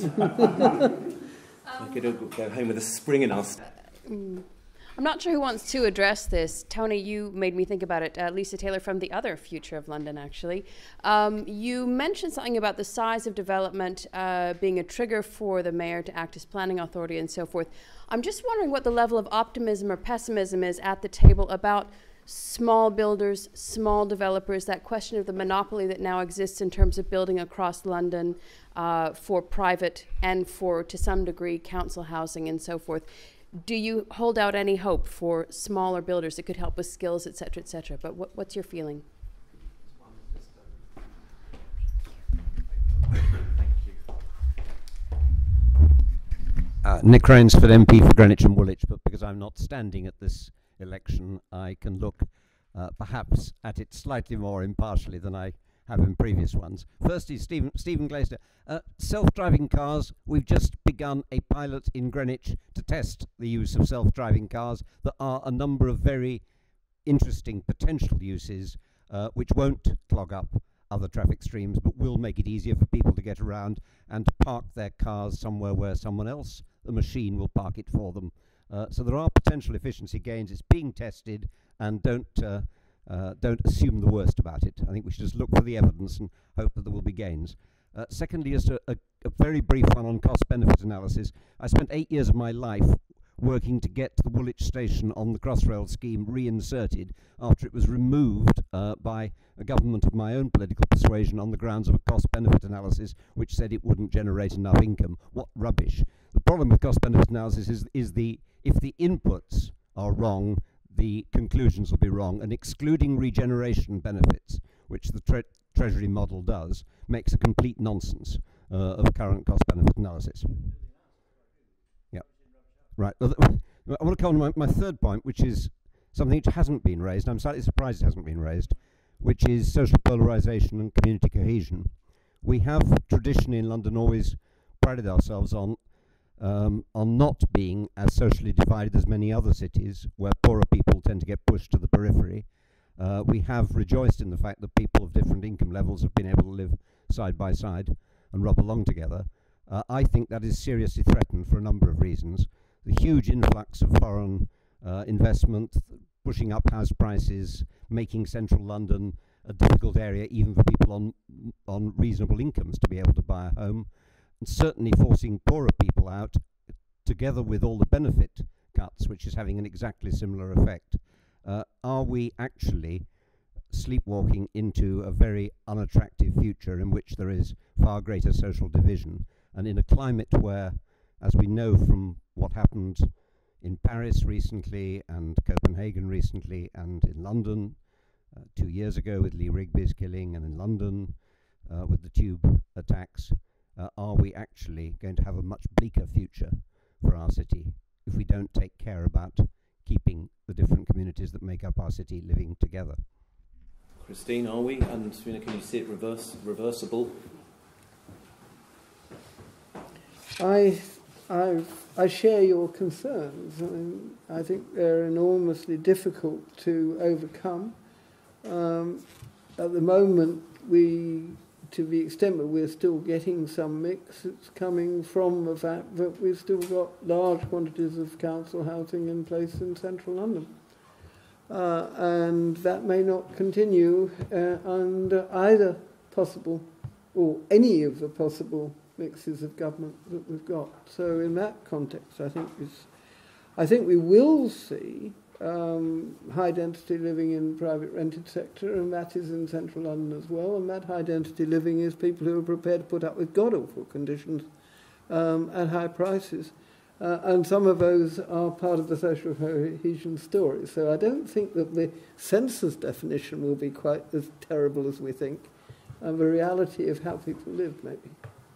I could go home with a spring in our step. I'm not sure who wants to address this. Tony, you made me think about it. Uh, Lisa Taylor from the other Future of London, actually. Um, you mentioned something about the size of development uh, being a trigger for the mayor to act as planning authority and so forth. I'm just wondering what the level of optimism or pessimism is at the table about small builders, small developers, that question of the monopoly that now exists in terms of building across London uh, for private and for, to some degree, council housing and so forth. Do you hold out any hope for smaller builders that could help with skills, et cetera, et cetera? But what, what's your feeling? Uh, Nick Rainsford, M P for Greenwich and Woolwich, but because I'm not standing at this election, I can look uh, perhaps at it slightly more impartially than I have in previous ones. Firstly, Stephen, Stephen Glaister, uh, self-driving cars, we've just begun a pilot in Greenwich to test the use of self-driving cars. There are a number of very interesting potential uses uh, which won't clog up other traffic streams, but will make it easier for people to get around and to park their cars somewhere where someone else, the machine, will park it for them. Uh, so there are potential efficiency gains. It's being tested, and don't uh, uh, don't assume the worst about it. I think we should just look for the evidence and hope that there will be gains. Uh, secondly, just a, a, a very brief one on cost-benefit analysis. I spent eight years of my life working to get the Woolwich station on the Crossrail scheme reinserted after it was removed uh, by a government of my own political persuasion on the grounds of a cost-benefit analysis which said it wouldn't generate enough income. What rubbish. The problem with cost-benefit analysis is, is the, if the inputs are wrong, the conclusions will be wrong, and excluding regeneration benefits, which the tre Treasury model does, makes a complete nonsense uh, of current cost-benefit analysis. Yeah, right. Well, I want to come on to my, my third point, which is something which hasn't been raised. I'm slightly surprised it hasn't been raised, which is social polarisation and community cohesion. We have traditionally in London always prided ourselves on Um, on not being as socially divided as many other cities where poorer people tend to get pushed to the periphery. Uh, we have rejoiced in the fact that people of different income levels have been able to live side by side and rub along together. Uh, I think that is seriously threatened for a number of reasons. The huge influx of foreign uh, investment, pushing up house prices, making central London a difficult area even for people on, on reasonable incomes to be able to buy a home. And certainly forcing poorer people out, together with all the benefit cuts, which is having an exactly similar effect. Uh, are we actually sleepwalking into a very unattractive future in which there is far greater social division? And in a climate where, as we know from what happened in Paris recently and Copenhagen recently and in London uh, two years ago with Lee Rigby's killing, and in London uh, with the tube attacks, Uh, are we actually going to have a much bleaker future for our city if we don't take care about keeping the different communities that make up our city living together? Christine, are we? And you know, can you see it reverse, reversible? I, I, I share your concerns. I mean, I think they're enormously difficult to overcome. Um, at the moment, we... to the extent that we're still getting some mix, it's coming from the fact that we've still got large quantities of council housing in place in central London. Uh, and that may not continue uh, under either possible, or any of the possible mixes of government that we've got. So in that context, I think, it's, I think we will see Um, high density living in private rented sector, and that is in central London as well, and that high density living is people who are prepared to put up with god awful conditions um, at high prices, uh, and some of those are part of the social cohesion story. So I don't think that the census definition will be quite as terrible as we think, and the reality of how people live maybe.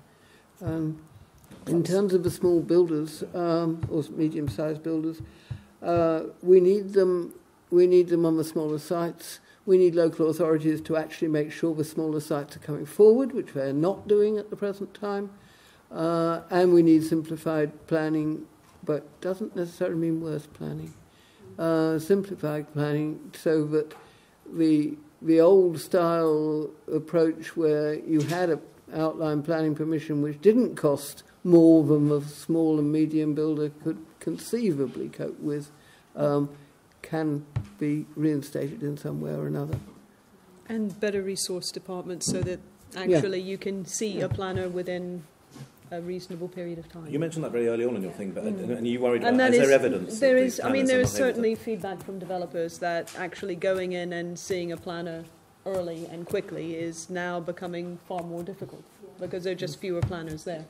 Um, in terms of the small builders um, or medium-sized builders, Uh, we need them. We need them on the smaller sites. We need local authorities to actually make sure the smaller sites are coming forward, which they're not doing at the present time. Uh, and we need simplified planning, but doesn't necessarily mean worse planning. Uh, simplified planning so that the the old style approach where you had a outline planning permission which didn't cost more than the small and medium builder could conceivably cope with, um, can be reinstated in some way or another. And better resource departments so that actually yeah. you can see yeah. a planner within a reasonable period of time. You mentioned that very early on in your thing, but mm. and you worried and about, is is, there evidence? There that is, these I mean, there is planners are not certainly able to- feedback from developers that actually going in and seeing a planner early and quickly is now becoming far more difficult because there are just fewer planners there.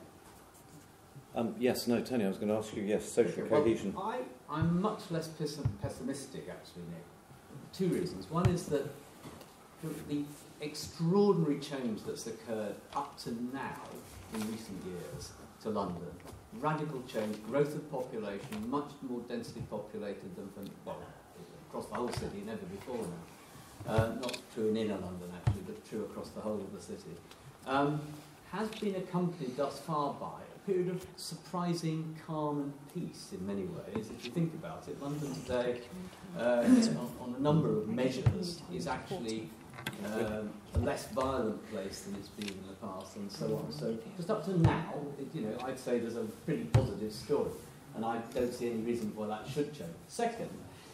Um, yes, no, Tony, I was going to ask you, yes, social Okay, cohesion. Well, I, I'm much less pessimistic, actually, Nick. Two reasons. One is that the, the extraordinary change that's occurred up to now in recent years to London, radical change, growth of population, much more densely populated than from, well, across the whole city, never before now. Uh, not true in inner London, actually, but true across the whole of the city, um, has been accompanied thus far by a period of surprising calm and peace in many ways. If you think about it, London today, uh, on, on a number of measures, is actually um, a less violent place than it's been in the past, and so on. So just up to now, it, you know, I'd say there's a pretty positive story, and I don't see any reason why that should change. Second,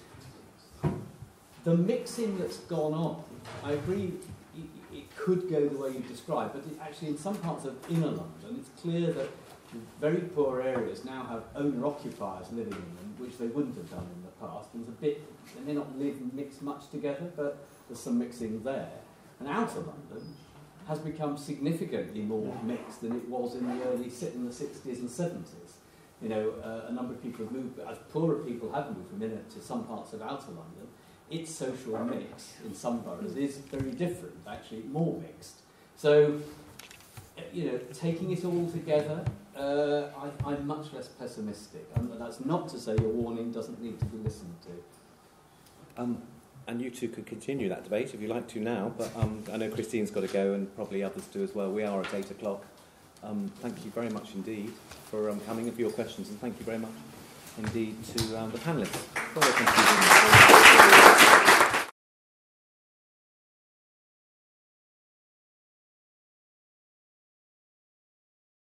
the mixing that's gone on, I agree it, it could go the way you described, but it actually in some parts of inner London, it's clear that the very poor areas now have owner-occupiers living in them, which they wouldn't have done in the past. And there's a bit, they may not live mixed much together, but there's some mixing there. And outer London has become significantly more mixed than it was in the early in the sixties and seventies. You know, uh, a number of people have moved, as poorer people have moved from inner to some parts of outer London, its social mix in some boroughs is very different, actually more mixed. So, you know, taking it all together, uh, I, I'm much less pessimistic. And that's not to say your warning doesn't need to be listened to. Um, and you two could continue that debate if you like to now, but um, I know Christine's got to go and probably others do as well. We are at eight o'clock. Um, thank you very much indeed for um, coming and for your questions, and thank you very much indeed to um, the panellists for their contribution.